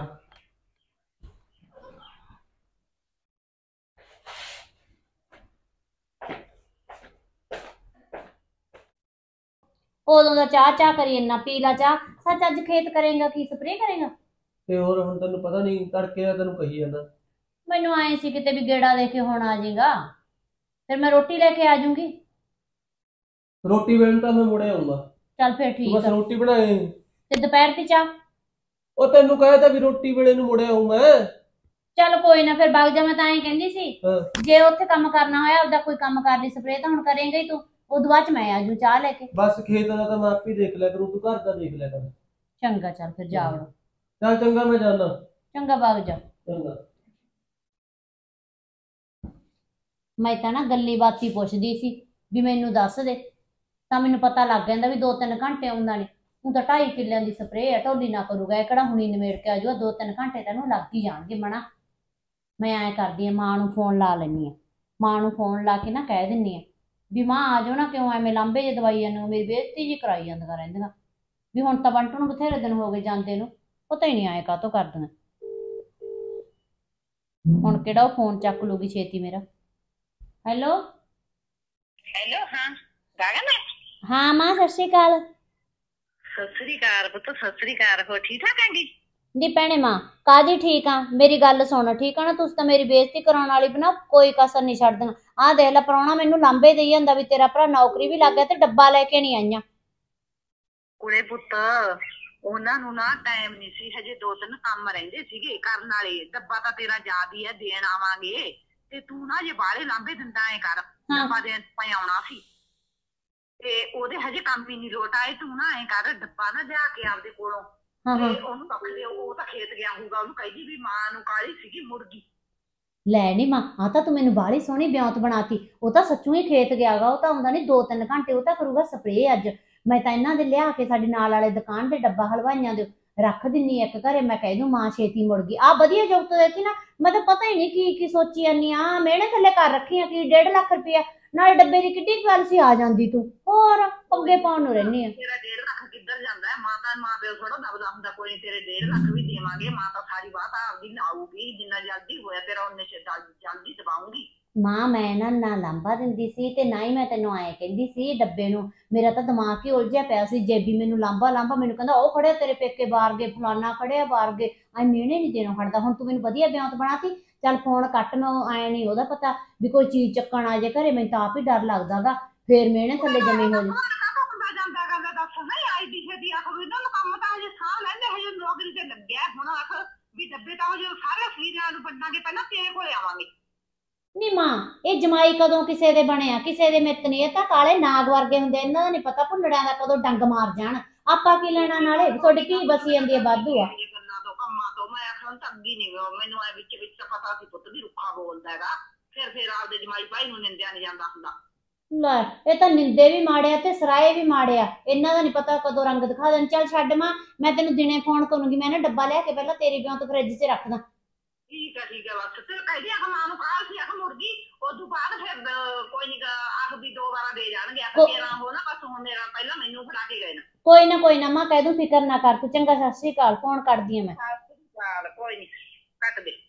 ਉਦੋਂ ਦਾ ਚਾਹ ਕਰੀ ਇੰਨਾ, ਪੀ ਲਾ ਚਾਹ। ਸੱਚ ਅੱਜ ਖੇਤ ਕਰੇਗਾ ਕੀ, ਸਪਰੇਅ ਕਰੇਗਾ? ਤੇ ਹੋਰ ਹੁਣ ਤੈਨੂੰ ਪਤਾ ਨਹੀਂ, ਤੜਕੇ ਦਾ ਤੈਨੂੰ ਕਹੀ ਜਾਂਦਾ। ਮੈਨੂੰ ਆਏ ਸੀ ਕਿਤੇ ਵੀ ਗੇੜਾ ਦੇ ਕੇ ਹੁਣ ਆ ਜਾਏਗਾ, ਫਿਰ ਮੈਂ ਰੋਟੀ ਲੈ ਕੇ ਆ ਜਾਊਂਗੀ। ਰੋਟੀ ਵੇਲੇ ਤਾਂ ਮੈਂ ਮੁੜੇ ਆਉਂਗਾ। ਚੱਲ ਫਿਰ ਠੀਕ ਬਸ ਆ। ਰੋਟੀ ਬਣਾਏ ਤੇ ਦੁਪਹਿਰ ਦੀ ਚਾਹ? ਉਹ ਤੈਨੂੰ ਕਹੇ ਤਾਂ ਵੀ ਰੋਟੀ ਵੇਲੇ ਨੂੰ ਮੁੜੇ ਆਉਂਗਾ। ਚੱਲ ਕੋਈ ਨਾ, ਫਿਰ ਵਗ ਜਾ। ਮੈਂ ਤਾਂ ਐਂ ਕਹਿੰਦੀ ਸੀ, ਹਾਂ। ਜੇ ਉੱਥੇ ਕੰਮ ਕਰਨਾ ਹੋਇਆ ਉਹਦਾ ਕੋਈ ਕੰਮ ਕਰ ਲਈ, ਸਪਰੇਅ ਤਾਂ ਹੁਣ ਕਰੇਂਗਾ ਹੀ ਤੂੰ, ਉਦੋਂ ਬਾਅਦ ਚ ਮੈਂ ਆ ਜੂ ਚਾਹ ਲੈ ਕੇ। ਬਸ ਖੇਤ ਦਾ ਤਾਂ ਮੈਂ ਆਪ ਹੀ ਦੇਖ ਲਿਆ ਕਰੂੰ, ਤੂੰ ਘਰ ਦਾ ਦੇਖ ਲਿਆ ਕਰ। ਚੰਗਾ ਚੱਲ ਫਿਰ ਜਾ ਵੜੋ। ਚੱਲ ਚੰਗਾ, ਮੈਂ ਜਾਣਾ। ਚੰਗਾ ਵਗ ਜਾ। ਚੰਗਾ। ਮੈਂ ਤਾਂ ਨਾ ਗੱਲੀ ਬਾਤੀ ਪੁੱਛਦੀ ਸੀ ਵੀ ਮੈਨੂੰ ਦੱਸ ਦੇ, ਤਾਂ ਮੈਨੂੰ ਪਤਾ ਲੱਗ ਜਾਂਦਾ ਵੀ 2-3 ਘੰਟੇ ਆਉਂਦਾ ਨਹੀਂ। ਹੁਣ ਤਾਂ 2.5 ਕਿੱਲਿਆਂ ਦੀ ਸਪਰੇਅ ਹੈ, ਢੋਲੀ ਨਾ ਕਰੂਗਾ, ਇਹ ਕਿਹੜਾ ਹੁਣੀ ਨਿਮੇੜ ਕੇ ਆ ਜਾਊਗਾ। 2-3 ਘੰਟੇ ਤੈਨੂੰ ਲੱਗ ਹੀ ਜਾਣਗੇ। ਮਣਾ ਮੈਂ ਐਂ ਕਰਦੀ ਹਾਂ, ਮਾਂ ਨੂੰ ਫੋਨ ਲਾ ਲੈਂਦੀ ਹਾਂ। ਮਾਂ ਨੂੰ ਫੋਨ ਲਾ ਕੇ ਨਾ ਕਹਿ ਦਿੰਦੀ ਹਾਂ ਵੀ ਮਾਂ ਆ ਜਾਓ ਨਾ, ਕਿਉਂ ਐਵੇਂ ਲਾਂਭੇ ਜੇ ਦਵਾਈ ਜਾਂਦੇ, ਮੇਰੀ ਬੇਇੱਜ਼ਤੀ ਜੀ ਕਰਾਈ ਜਾਂਦੀਆਂ ਰਹਿੰਦੀਆਂ ਵੀ। ਹੁਣ ਤਾਂ ਬੰਟੂ ਨੂੰ ਬਥੇਰੇ ਦਿਨ ਹੋ ਗਏ ਜਾਂਦੇ ਨੂੰ, ਪਤਾ ਹੀ ਨਹੀਂ ਆਏ ਕਾਹਤੋਂ ਕਰਦੀਆਂ। ਹੁਣ ਕਿਹੜਾ ਉਹ ਫੋਨ ਚੱਕ ਲੂਗੀ ਛੇਤੀ ਮੇਰਾ। ਹੈਲੋ ਹੈਲੋ, ਹਾਂ ਗਗਨ? ਹਾਂ ਮਾਂ, ਸਤਿ ਸ਼੍ਰੀ ਅਕਾਲ। ਸਤਿ ਸ੍ਰੀ ਅਕਾਲ ਪੁੱਤ, ਸਤਿ ਸ੍ਰੀ ਅਕਾਲ। ਹੋ ਠੀਕ ਠਾਕ ਹੈਗੀ? ਨੀ ਭੈਣੇ ਮਾਂ ਕਾਹਦੀ ਠੀਕ ਆ, ਮੇਰੀ ਗੱਲ ਸੁਣ ਠੀਕ ਆ ਨਾ। ਤੁਸੀਂ ਤਾਂ ਮੇਰੀ ਬੇਇੱਜ਼ਤੀ ਕਰਾਉਣ ਵਾਲੀ ਬਣਾ ਕੋਈ ਕਸਰ ਨਹੀਂ ਛੱਡਦੀਆਂ। ਆਹ ਦੇਖ ਲੈ, ਪ੍ਰਾਹੁਣਾ ਮੈਨੂੰ ਲਾਂਭੇ ਦੇਈ ਜਾਂਦਾ ਵੀ ਤੇਰਾ ਭਰਾ ਨੌਕਰੀ ਵੀ ਲੱਗ ਗਿਆ ਤੇ ਡੱਬਾ ਲੈ ਕੇ ਨਹੀਂ ਆਈਆਂ। ਕੁੜੇ ਪੁੱਤ, ਉਹਨਾਂ ਨੂੰ ਨਾ ਟਾਈਮ ਨਹੀਂ ਸੀ, ਹਜੇ 2-3 ਕੰਮ ਰਹਿੰਦੇ ਸੀਗੇ ਕਰਨ ਵਾਲੇ। ਡੱਬਾ ਤਾਂ ਤੇਰਾ ਯਾਦ ਹੀ ਹੈ, ਦੇਣ ਆਵਾਂਗੇ। ਤੇ ਤੂੰ ਨਾ ਜੇ ਬਾਹਲੇ ਲਾਂਭੇ ਦਿੰਦਾ ਐ ਕਰ, ਡੱਬਾ ਦੇਣ ਪਈ ਆਉਣਾ ਸੀ ਤੇ ਉਹਦੇ ਹਜੇ ਕੰਮ ਹੀ ਨਹੀਂ ਲੋਟ ਆਏ। ਤੂੰ ਨਾ ਐ ਕਰ, ਡੱਬਾ ਨਾ ਲਿਆ ਕੇ ਆਪਦੇ ਕੋਲੋਂ ਤੇ ਉਹਨੂੰ ਰੱਖ ਲਿਓ। ਉਹ ਤਾਂ ਖੇਤ ਗਿਆ ਹੋਊਗਾ, ਉਹਨੂੰ ਕਹਿੰਦੀ ਵੀ ਮਾਂ ਨੂੰ ਕਾਹਲੀ ਸੀਗੀ ਮੁਰਗੀ ਲੈ ਨੀ ਮਾਂ, ਆ ਤਾਂ ਤੂੰ ਮੈਨੂੰ ਬਾਹਲੀ ਸੋਹਣੀ ਬਿਆਂਤ ਬਣਾਤੀ। ਉਹ ਤਾਂ ਸੱਚੂ ਹੀ ਖੇਤ ਗਿਆਗਾ, ਉਹ ਤਾਂ ਆਉਂਦਾ ਨਹੀਂ 2-3 ਘੰਟੇ, ਉਹ ਤਾਂ ਕਰੂਗਾ ਸਪਰੇਅ ਅੱਜ। ਮੈਂ ਤਾਂ ਇਹਨਾਂ ਦੇ ਲਿਆ ਕੇ ਸਾਡੇ ਨਾਲ ਵਾਲੇ ਦੁਕਾਨ ਤੇ ਡੱਬਾ ਹਲਵਾਈਆਂ ਦੇ ਰੱਖ ਦਿੰਨੀ ਇੱਕ ਘਰੇ। ਮੈਂ ਕਹਿ ਦੂੰ ਮਾਂ ਛੇਤੀ ਮੁੜ ਗਈ। ਆ ਵਧੀਆ ਜੁਗਤ ਦੇਖੀ ਨਾ, ਮੈਂ ਤਾਂ ਪਤਾ ਹੀ ਨਹੀਂ ਕੀ ਸੋਚੀ ਜਾਂਦੀ ਆ। ਮਿਹਣੇ ਥੱਲੇ ਕਰ ਰੱਖੀ ਆ ਕੀ 1.5 ਲੱਖ ਰੁਪਇਆ, ਨਾਲੇ ਡੱਬੇ ਦੀ ਕਿੱਡੀ ਗੱਲ ਸੀ ਆ ਜਾਂਦੀ ਤੂੰ, ਹੋਰ ਅੱਗੇ ਪਾਉਣ ਨੂੰ ਰਹਿਨੀ ਆ। ਤੇਰਾ 1.5 ਲੱਖ ਕਿੱਧਰ ਜਾਂਦਾ ਹੈ? ਮਾਂ ਪਿਓ ਥੋੜਾ ਦਬਦਾ ਹੁੰਦਾ, ਕੋਈ ਨੀ, ਤੇਰੇ 1.5 ਲੱਖ ਵੀ ਦੇਵਾਂਗੇ। ਮਾਂ ਤਾਂ ਸਾਰੀ ਬਾਤ ਆਪਦੀ ਲਾਊਗੀ, ਜਿੰਨਾ ਜਲਦੀ ਹੋਇਆ ਤੇਰਾ ਉਹਨੇ ਜਲਦੀ ਦਵਾਉਂਗੀ। ਮਾਂ ਮੈਂ ਨਾ ਲਾਂਭਾ ਦਿੰਦੀ ਸੀ ਤੇ ਨਾ ਹੀ ਮੈਂ ਤੈਨੂੰ ਆਏ ਕਹਿੰਦੀ ਸੀ ਡੱਬੇ ਨੂੰ। ਮੇਰਾ ਤਾਂ ਦਿਮਾਗ ਹੀ ਉਲਝਿਆ ਪਿਆ ਸੀ। ਜੇਬੀ ਮੈਨੂੰ ਲਾਂਭਾ ਮੈਨੂੰ ਕਹਿੰਦਾ ਉਹ ਖੜਿਆ ਤੇਰੇ ਪੇਕੇ ਬਾਹਰ ਗਏ, ਫਲਾਨਾ ਖੜਿਆ ਬਾਹਰ ਗਏ, ਐ ਮਿਹਣੇ ਨਹੀਂ ਦੇਣੋਂ ਹਟਦਾ। ਹੁਣ ਤੂੰ ਮੈਨੂੰ ਵਧੀਆ ਬਿਆਂਤ ਬਣਾਤੀ, ਚੱਲ ਫੋਨ ਕੱਟ, ਮੈਂ ਆਏ ਨਹੀਂ ਉਹਦਾ ਪਤਾ ਵੀ ਕੋਈ ਚੀਜ਼ ਚੱਕਣ ਆ ਜੇ ਘਰੇ, ਮੈਨੂੰ ਤਾਂ ਆਪ ਹੀ ਡਰ ਲੱਗਦਾਗਾ ਫੇਰ ਮਿਹਣੇ ਥੱਲੇ ਜਮੇ ਹੋ ਜੇ। ਨੌਕਰੀ ਤੇ ਲੱਗਿਆ ਹੁਣ ਆਖ ਵੀ ਡੱਬੇ ਤਾਂ ਉਹ ਸਾਰੇ ਫਰੀਦਾਂ ਨੂੰ ਵੰਡਾਂਗੇ, ਪਹਿਲਾਂ ਤੇਰੇ ਕੋਲੇ ਆਵਾਂਗੇ। ਨੀ ਮਾਂ ਇਹ ਜਮਾਈ ਕਦੋਂ ਕਿਸੇ ਦੇ ਬਣਿਆ, ਕਿਸੇ ਦੇ ਮਿੱਤ ਨਹੀਂ। ਇਹ ਤਾਂ ਕਾਲੇ ਨਾਗ ਵਰਗੇ ਹੁੰਦੇ, ਇਹਨਾਂ ਦਾ ਨਹੀਂ ਪਤਾ ਭੁੱਲੜਿਆਂ ਦਾ ਕਦੋਂ ਡੰਗ ਮਾਰ ਜਾਣ। ਆਪਾਂ ਕੀ ਲੈਣਾ, ਨਾਲੇ ਤੁਹਾਡੀ ਕੀ ਬਸੀ ਜਾਂਦੀ ਹੈ ਵਾਧੂ ਆ। ਕੰਮਾਂ ਤੋਂ ਮੈਂ ਆਖਿਆ ਤਾਂ ਅੱਗੀ ਨਹੀਂ, ਮੈਨੂੰ ਐ ਵਿੱਚ ਤਾਂ ਪਤਾ ਸੀ ਪੁੱਤ ਵੀ ਰੁੱਖਾ ਬੋਲਦਾ ਹੈਗਾ, ਫਿਰ ਆਪਦੇ ਜਮਾਈ ਭਾਈ ਨੂੰ ਨਿੰਦਿਆ ਨਹੀਂ ਜਾਂਦਾ ਹੁੰਦਾ। ਲੈ ਇਹ ਤਾਂ ਨਿੰਦੇ ਵੀ ਮਾੜਿਆ ਤੇ ਸਰਾਏ ਵੀ ਮਾੜਿਆ, ਇਹਨਾਂ ਦਾ ਨਹੀਂ ਪਤਾ ਕਦੋਂ ਰੰਗ ਦਿਖਾ ਦੇਣ। ਚੱਲ ਛੱਡ ਮਾਂ, ਮੈਂ ਤੈਨੂੰ ਦਿਨੇ ਫੋਨ ਕਰੂੰਗੀ। ਮੈਂ ਨਾ ਡੱਬਾ ਲਿਆ ਕੇ ਪਹਿਲਾਂ ਤੇਰੀ ਬਿਆਂ ਤੋਂ ਫਰਿੱਜ 'ਚ ਰੱਖਦਾ। ਠੀਕ ਹੈ ਬਸ। ਤੇ ਕਹਿੰਦੀ ਆਖ ਮਾਂ ਨੂੰ ਕਾਲ ਸੀ, ਆਖ ਮੁਰਗੀ ਉਦੋਂ ਬਾਅਦ ਫਿਰ ਕੋਈ ਨਹੀਂ, ਆਖ ਵੀ 2 ਵਾਰਾਂ ਦੇ ਜਾਣਗੇ। ਆਖ ਮੇਰਾ ਹੋ ਨਾ ਬਸ, ਹੁਣ ਮੇਰਾ ਪਹਿਲਾਂ ਮੈਨੂੰ ਫੜਾ ਕੇ ਗਏ ਨਾ। ਕੋਈ ਨਾ ਮਾਂ ਕਹਿ ਦੂੰ, ਫਿਕਰ ਨਾ ਕਰ ਤੂੰ। ਚੰਗਾ, ਸਤਿ ਸ਼੍ਰੀ ਅਕਾਲ, ਫੋਨ ਕਰਦੀ ਆ ਮੈਂ। ਚੱਲ ਕੋਈ ਨਹੀਂ, ਕੱਟ ਦੇ।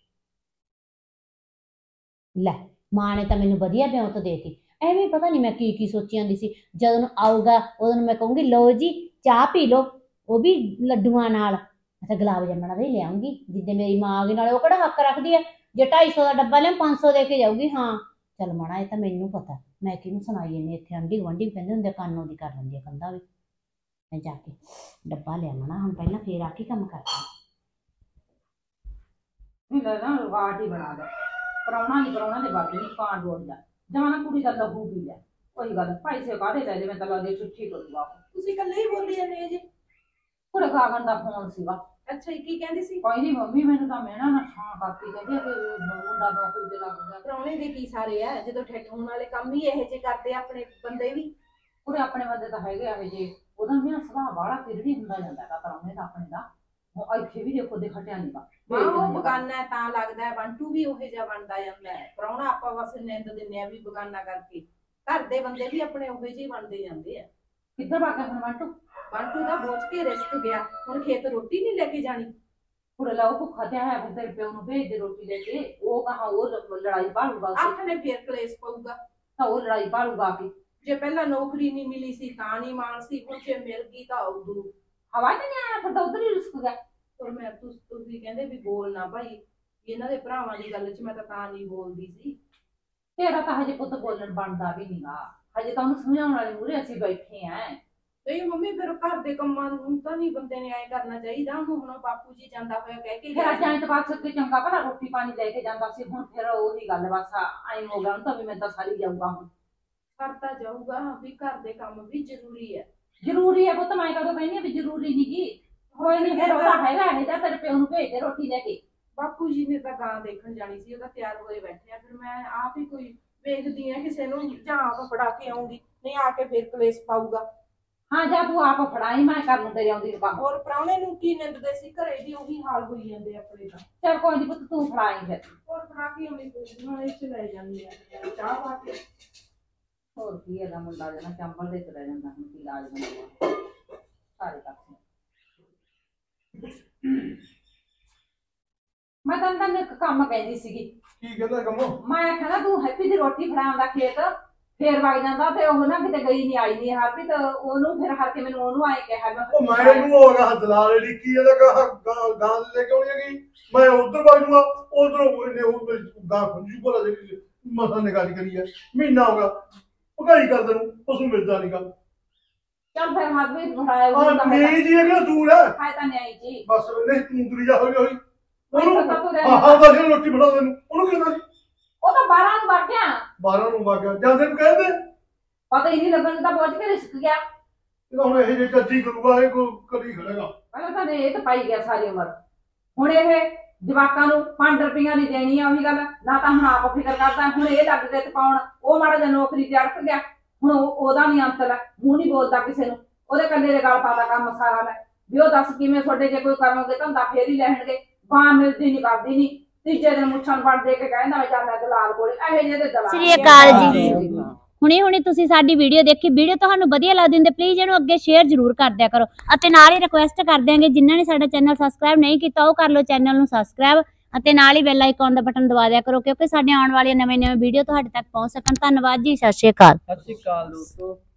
ਲੈ ਮਾਂ ਨੇ ਤਾਂ ਮੈਨੂੰ ਵਧੀਆ ਬਿਆਂਤ ਦੇਤੀ। ਐਵੇਂ ਪਤਾ ਨਹੀਂ ਮੈਂ ਕੀ ਸੋਚੀ ਜਾਂਦੀ ਸੀ। ਜਦੋਂ ਨੂੰ ਆਊਗਾ ਉਦੋਂ ਨੂੰ ਮੈਂ ਕਹੂੰਗੀ ਲਓ ਜੀ ਚਾਹ ਪੀ ਲਓ, ਉਹ ਵੀ ਲੱਡੂਆਂ ਨਾਲ। ਅੱਛਾ ਗੁਲਾਬ ਜਾਮਣਾ ਵੀ ਲਿਆਉਂਗੀ ਜਿੱਦੇ ਮੇਰੀ ਮਾਂ ਆ ਗਈ, ਨਾਲੇ ਉਹ ਕਿਹੜਾ ਹੱਕ ਰੱਖਦੀ ਆ, ਜੇ 250 ਦਾ ਡੱਬਾ ਲਿਆ 500 ਦੇ ਕੇ ਜਾਊਗੀ। ਹਾਂ ਚੱਲ ਮਾਣਾ, ਇਹ ਤਾਂ ਮੈਨੂੰ ਪਤਾ, ਮੈਂ ਕਿਹਨੂੰ ਸੁਣਾਈ ਜਾਂਦੀ। ਇੱਥੇ ਆਂਢੀ ਗੁਆਂਢੀ ਵੀ ਕਹਿੰਦੇ ਹੁੰਦੇ ਕਾਨੋਂ ਦੀ ਕਰ ਲੈਂਦੀ ਆ ਕੰਧਾ ਵੀ। ਮੈਂ ਜਾ ਕੇ ਡੱਬਾ ਲਿਆਉਣਾ ਹੁਣ ਪਹਿਲਾਂ, ਫੇਰ ਆ ਕੇ ਕੰਮ ਕਰਦਾ। ਨਾ ਰਵਾਟ ਹੀ ਬਣਾ ਦੇ, ਪ੍ਰਾਹੁਣਾ ਦੇ ਬਾਕੀ ਨਹੀਂ ਕਾਂਡ ਰੋੜ ਜਾ ਜਮਾਨਾ, ਕੁੜੀ ਦਾ ਲਹੂ ਪੀ ਲੈ। ਕੋਈ ਗੱਲ ਭਾਈ ਸੇ ਕਾਹਦੇ ਲੈ ਜੇ, ਮੈਂ ਤਾਂ ਲੱਗਦੀ ਛੁੱਟੀ ਕਰੂਗਾ। ਤੁਸੀਂ ਇਕੱਲੇ ਹੀ ਬੋਲੀ ਜਾਂਦੇ ਹੋ ਜੀ? ਕੁੜੇ ਗਾਗਨ ਦਾ ਫੋਨ ਸੀਗਾ। ਅੱਛਾ ਜੀ, ਕੀ ਕਹਿੰਦੀ ਸੀ? ਕੋਈ ਨਹੀਂ ਮੰਮੀ, ਮੈਨੂੰ ਤਾਂ ਮਿਹਣਾ ਨਾ ਛਾਂ ਕਰਤੀ, ਕਹਿੰਦੀ ਆ ਕਿ ਮੁੰਡਾ ਨੌਕਰੀ ਤੇ ਲੱਗ ਗਿਆ। ਪ੍ਰਾਹੁਣੇ ਦੇ ਕੀ ਸਾਰੇ ਆ, ਜਦੋਂ ਠੇਠ ਹੋਣ ਵਾਲੇ ਕੰਮ ਹੀ ਇਹੋ ਜਿਹੇ ਕਰਦੇ ਆ ਆਪਣੇ ਬੰਦੇ ਵੀ। ਕੁੜੇ ਆਪਣੇ ਬੰਦੇ ਤਾਂ ਹੈਗੇ ਇਹੋ ਜਿਹੇ, ਉਹਦਾ ਵੀ ਨਾ ਸੁਭਾਅ ਬਾਹਲਾ ਕਿਰੜੀ ਹੁੰਦਾ ਜਾਂਦਾ ਹੈਗਾ ਪ੍ਰਾਹੁਣੇ ਦਾ ਆਪਣੇ ਦਾ। ਉਹ ਇੱਥੇ ਵੀ ਦੇਖੋ ਦੇ ਖਟਿਆ ਨਹੀਂ ਗਾ। ਉਹ ਬਗਾਨਾ ਤਾਂ ਲੱਗਦਾ ਹੈ, ਬੰਟੂ ਵੀ ਉਹੋ ਜਿਹਾ ਬਣਦਾ ਜਾਂਦਾ ਹੈ। ਪ੍ਰਾਹੁਣਾ ਆਪਾਂ ਬਸ ਨਿੰਦ ਦਿੰਦੇ ਆ ਵੀ ਬਗਾਨਾ ਕਰਕੇ, ਘਰ ਦੇ ਬੰਦੇ ਵੀ ਆਪਣੇ ਉਹੋ ਜਿਹੇ ਬਣਦੇ ਜਾਂਦੇ ਆ। ਕਿੱਧਰ ਆ ਗਿਆ ਹੁਣ ਬੰਟੂ ਦਾ ਬੋਝ ਕੇ ਰਿਸਕ ਗਿਆ, ਹੁਣ ਖੇਤ ਰੋਟੀ ਨਹੀਂ ਲੈ ਕੇ ਜਾਣੀ। ਕੁੜੇ ਲਾ ਉਹ ਭੁੱਖਾ ਤੇ ਹੈ, ਫਿਰ ਤੇਰੇ ਪਿਓ ਨੂੰ ਭੇਜ ਦੇ ਰੋਟੀ ਲੈ ਕੇ। ਉਹ ਕਹਾ ਉਹ ਲੜਾਈ ਭਾਲੂਗਾ, ਅੱਖ ਨੇ ਫੇਰ ਕਲੇਸ਼ ਪਊਗਾ। ਤਾਂ ਉਹ ਲੜਾਈ ਭਾਲੂਗਾ ਕਿ ਜੇ ਪਹਿਲਾਂ ਨੌਕਰੀ ਨਹੀਂ ਮਿਲੀ ਸੀ ਤਾਂ ਨਹੀਂ ਮਾਣ ਸੀ, ਹੁਣ ਜੇ ਮਿਲ ਗਈ ਤਾਂ ਉਦੋਂ ਹਵਾ ਤੇ ਨਹੀਂ ਆਇਆ, ਫਿਰ ਤਾਂ ਉਧਰ ਹੀ ਰਿਸਕ ਗਿਆ। ਪਰ ਮੈਂ ਤੁਸੀਂ ਕਹਿੰਦੇ ਵੀ ਬੋਲ ਨਾ ਭਾਈ, ਇਹਨਾਂ ਦੇ ਭਰਾਵਾਂ ਦੀ ਗੱਲ 'ਚ ਮੈਂ ਤਾਂ ਨਹੀਂ ਬੋਲਦੀ ਸੀ। ਤੇਰਾ ਤਾਂ ਹਜੇ ਪੁੱਤ ਬੋਲਣ ਬਣਦਾ ਵੀ ਨਹੀਂਗਾ, ਹਜੇ ਤਾਂ ਉਹਨੂੰ ਸਮਝਾਉਣ ਵਾਲੇ ਮੂਹਰੇ ਅਸੀਂ ਬੈਠੇ ਆਂ। ਨਹੀਂ ਮੰਮੀ, ਫਿਰ ਘਰ ਦੇ ਕੰਮਾਂ ਨੂੰ ਤਾਂ ਨਹੀਂ ਬੰਦੇ ਨੇ ਐ ਕਰਨਾ ਚਾਹੀਦਾ। ਹੁਣ ਬਾਪੂ ਜੀ ਜਾਂਦਾ ਹੋਇਆ ਕਹਿ ਕੇ ਫਿਰ ਅੱਜ ਤੋਂ ਬਾਅਦ ਸੱਤੇ ਚੰਗਾ ਭਲਾ ਰੋਟੀ ਪਾਣੀ ਲੈ ਕੇ ਜਾਂਦਾ ਸੀ, ਹੁਣ ਫਿਰ ਉਹੀ ਗੱਲ ਬਸ ਆਈ ਹੋ ਗਿਆ। ਹੁਣ ਤਾਂ ਵੀ ਮੈਂ ਤਾਂ ਸਾਰੀ ਜਾਊਗਾ, ਹੁਣ ਕਰਤਾ ਜਾਊਗਾ ਵੀ ਘਰ ਦੇ ਕੰਮ ਵੀ ਜ਼ਰੂਰੀ ਹੈ। ਜ਼ਰੂਰੀ ਹੈ ਪੁੱਤ, ਮੈਂ ਕਦੋਂ ਕਹਿੰਦੀ ਵੀ ਜ਼ਰੂਰੀ ਨਹੀਂ ਗੀ। ਕੋਈ ਨਹੀਂ, ਫਿਰ ਉਹਦਾ ਹੈਗਾ ਇਹ ਤਾਂ ਤੇਰੇ ਪਿਓ ਨੂੰ ਭੇਜ ਦੇ ਰੋਟੀ ਲੈ ਕੇ। ਬਾਪੂ ਜੀ ਨੇ ਤਾਂ ਗਾਂ ਦੇਖਣ ਜਾਣੀ ਸੀ, ਉਹਦਾ ਤਿਆਰ ਹੋਏ ਬੈਠੇ ਆ। ਫਿਰ ਮੈਂ ਆਪ ਹੀ ਕੋਈ ਵੇਖਦੀ ਆ ਕਿਸੇ ਨੂੰ, ਜਾਂ ਆਪ ਫੜਾ ਕੇ ਆਉਂਗੀ, ਨਹੀਂ ਆ ਕੇ ਫਿਰ ਕਲੇਸ਼ ਪਾਊਗਾ। ਹਾਂ ਜਾ ਤੂੰ ਆਪ ਫੜਾਈ, ਮੈਂ ਕਰ ਲੂੰ ਤੇਰੇ ਆਉਂਦੀ ਦੁਕਾਨ। ਹੋਰ ਪ੍ਰਾਹੁਣੇ ਨੂੰ ਕੀ ਨਿੰਦਦੇ ਸੀ, ਘਰੇ ਵੀ ਉਹੀ ਹਾਲ ਹੋਈ ਜਾਂਦੇ ਆਪਣੇ ਤਾਂ। ਚੱਲ ਕੋਈ ਨਹੀਂ ਪੁੱਤ, ਤੂੰ ਫੜਾਈ ਫਿਰ। ਹੋਰ ਫੜਾ ਕੇ ਆਉਂਦੀ ਕੋਈ ਨਾ, ਇਹ 'ਚ ਲੈ ਜਾਂਦੀ ਆ ਚਾਹ ਪਾ ਕੇ। ਹੋਰ ਕੀ ਹੈਗਾ, ਮੁੰਡਾ ਜਿਹੜਾ ਚੰਬਲ ਦੇ ਚਲਾ ਜਾਂਦਾ, ਹੁਣ ਕੀ ਇਲਾਜ ਬਣੂਗਾ ਸਾਰੇ ਪਾਸੇ। ਮੈਂ ਤਾਂ ਇੱਕ ਕੰਮ ਕਹਿੰਦੀ ਸੀਗੀ। ਕੀ ਕਹਿੰਦਾ ਕੰਮੋ? ਮੈਂ ਕਹਿੰਦਾ ਤੂੰ ਹੈਪੀ ਦੀ ਰੋਟੀ ਫੜਾਉਂਦਾ ਖੇਤ, ਫੇਰ ਵਗ ਜਾਂਦਾ ਤੇ ਉਹ ਨਾ ਕਿਤੇ ਗਈ ਨਹੀਂ ਆਈ ਨਹੀਂ ਹਰਪੀ, ਤਾਂ ਉਹਨੂੰ ਫਿਰ ਹਰ ਕੇ ਮੈਨੂੰ ਉਹਨੂੰ ਆਏ ਕਿਹਾ ਉਹ ਮੈਂ ਇਹਨੂੰ ਹੋਗਾ ਦਲਾਲ ਜਿਹੜੀ ਕੀ ਇਹਦਾ ਗਾਂ ਲੈ ਕੇ ਆਉਣੀ ਹੈਗੀ, ਮੈਂ ਉਧਰ ਵਗ ਜੂਗਾ, ਉਧਰੋਂ ਇਹਨੇ ਉਹ ਗਾਂ ਖੁੰਝੂ ਭਲਾ ਜਿਹੜੀ ਮਸਾਂ ਨਿਕਾਲੀ ਕਰੀ ਹੈ। ਮਹੀਨਾ ਹੋਗਾ ਭਗਾਈ ਕਰਦੇ ਨੂੰ, ਉਸ ਨੂੰ ਮਿਲਦਾ ਨਹੀਂਗਾ। ਚੱਲ ਫਿਰ ਹਰਪੀ ਫੜਾਇਆ ਮੇਰੀ ਜੀ ਹੈ ਦੂਰ ਹੈ, ਖਾਏ ਤਾਂ ਨਹੀਂ ਆਈ ਜੀ ਬਸ ਨਹੀਂ ਤੂੰ ਤੁਰੀ ਜਾ ਹੌਲੀ ਹੌਲੀ। ਉਹਨੂੰ ਉਹਨੂੰ ਹਾਂ ਬਸ ਰੋਟੀ ਫੜਾ ਦੇਨੂੰ, ਉਹਨੂੰ ਕਹਿੰਦਾ ਸੀ ਉਹ ਤਾਂ 12 ਨੂੰ ਵਗ ਗਿਆ। 12 ਨੂੰ ਵਗ ਗਿਆ, ਜਾਂਦੇ ਨੂੰ ਕਹਿੰਦੇ ਪਤਾ ਹੀ ਨਹੀਂ ਲੱਗਣ ਦਾ, ਪਹੁੰਚ ਕੇ ਰਿਸਕ ਗਿਆ। ਹੁਣ ਇਹ ਜੇ ਕੱਜੀ ਕਰੂਗਾ, ਇਹ ਕਦੀ ਖੜੇਗਾ। ਪਹਿਲਾਂ ਤਾਂ ਇਹ ਤਾਂ ਪਾਈ ਗਿਆ ਸਾਰੀ ਉਮਰ। ਹੁਣ ਇਹ ਜਵਾਕਾਂ ਨੂੰ 5 ਰੁਪਈਆ ਨਹੀਂ ਦੇਣੀ ਆ, ਉਹੀ ਗੱਲ ਨਾ। ਤਾਂ ਹੁਣ ਆਪ ਫਿਕਰ ਕਰਦਾ, ਹੁਣ ਇਹ ਲੱਗ ਗਏ ਤੇ ਪਾਉਣ, ਉਹ ਮਾੜਾ ਜਿਹਾ ਨੌਕਰੀ ਤੇ ਅੜਕ ਗਿਆ, ਹੁਣ ਉਹਦਾ ਨਹੀਂ ਅੰਤ ਲੈ, ਮੂੰਹ ਨਹੀਂ ਬੋਲਦਾ ਕਿਸੇ ਨੂੰ। ਉਹਦੇ ਕੱਲੇ ਦੇ ਗਲ ਪਾਦਾ ਕੰਮ ਸਾਰਾ ਲੈ ਵੀ ਉਹ ਦੱਸ ਕਿਵੇਂ ਤੁਹਾਡੇ ਜੇ ਕੋਈ ਕਰੋਗੇ ਧੰਦਾ ਫੇਰ ਹੀ ਲੈਣਗੇ। ਗਾਂ ਮਿਲਦੀ ਨਹੀਂ ਕਰਦੀ ਨਹੀਂ, ਤੀਜੇ ਦਿਨ ਮੁੱਛਾਂ ਫੜ ਦੇ ਕੇ ਕਹਿੰਦਾ ਮੈਂ ਜਾਂਦਾ ਦਲਾਲ ਕੋਲੇ ਇਹੋ ਜਿਹੇ ਦੇ ਦਲਾਲ ਸ੍ਰੀ ਅਕਾਲ ਜੀ। ਹੁਣੇ ਤੁਸੀਂ ਸਾਡੀ ਵੀਡੀਓ ਦੇਖੀ, ਵੀਡੀਓ ਤੁਹਾਨੂੰ ਵਧੀਆ ਲੱਗਦੀ ਹੁੰਦੀ ਪਲੀਜ਼ ਇਹਨੂੰ ਅੱਗੇ ਸ਼ੇਅਰ ਜ਼ਰੂਰ ਕਰ ਦਿਆ ਕਰੋ, ਅਤੇ ਨਾਲ ਹੀ ਰਿਕੁਐਸਟ ਕਰ ਦਿਆਂਗੇ ਜਿਨ੍ਹਾਂ ਨੇ ਸਾਡਾ ਚੈਨਲ ਸਬਸਕ੍ਰਾਈਬ ਨਹੀਂ ਕੀਤਾ ਉਹ ਕਰ ਲਓ ਚੈਨਲ ਨੂੰ ਸਬਸਕ੍ਰਾਈਬ, ਅਤੇ ਨਾਲ ਹੀ ਬੈਲ ਆਈਕਨ ਦਾ ਬਟਨ ਦਬਾ ਦਿਆ ਕਰੋ ਕਿਉਂਕਿ ਸਾਡੇ ਆਉਣ ਵਾਲੀਆਂ ਨਵੇਂ ਵੀਡੀਓ ਤੁਹਾਡੇ ਤੱਕ ਪਹੁੰਚ ਸਕਣ। ਧੰਨਵਾਦ ਜੀ, ਸਤਿ ਸ਼੍ਰੀ ਅਕਾਲ। ਸਤਿ ਸ਼੍ਰੀ ਅਕਾਲ ਦੋਸਤੋ।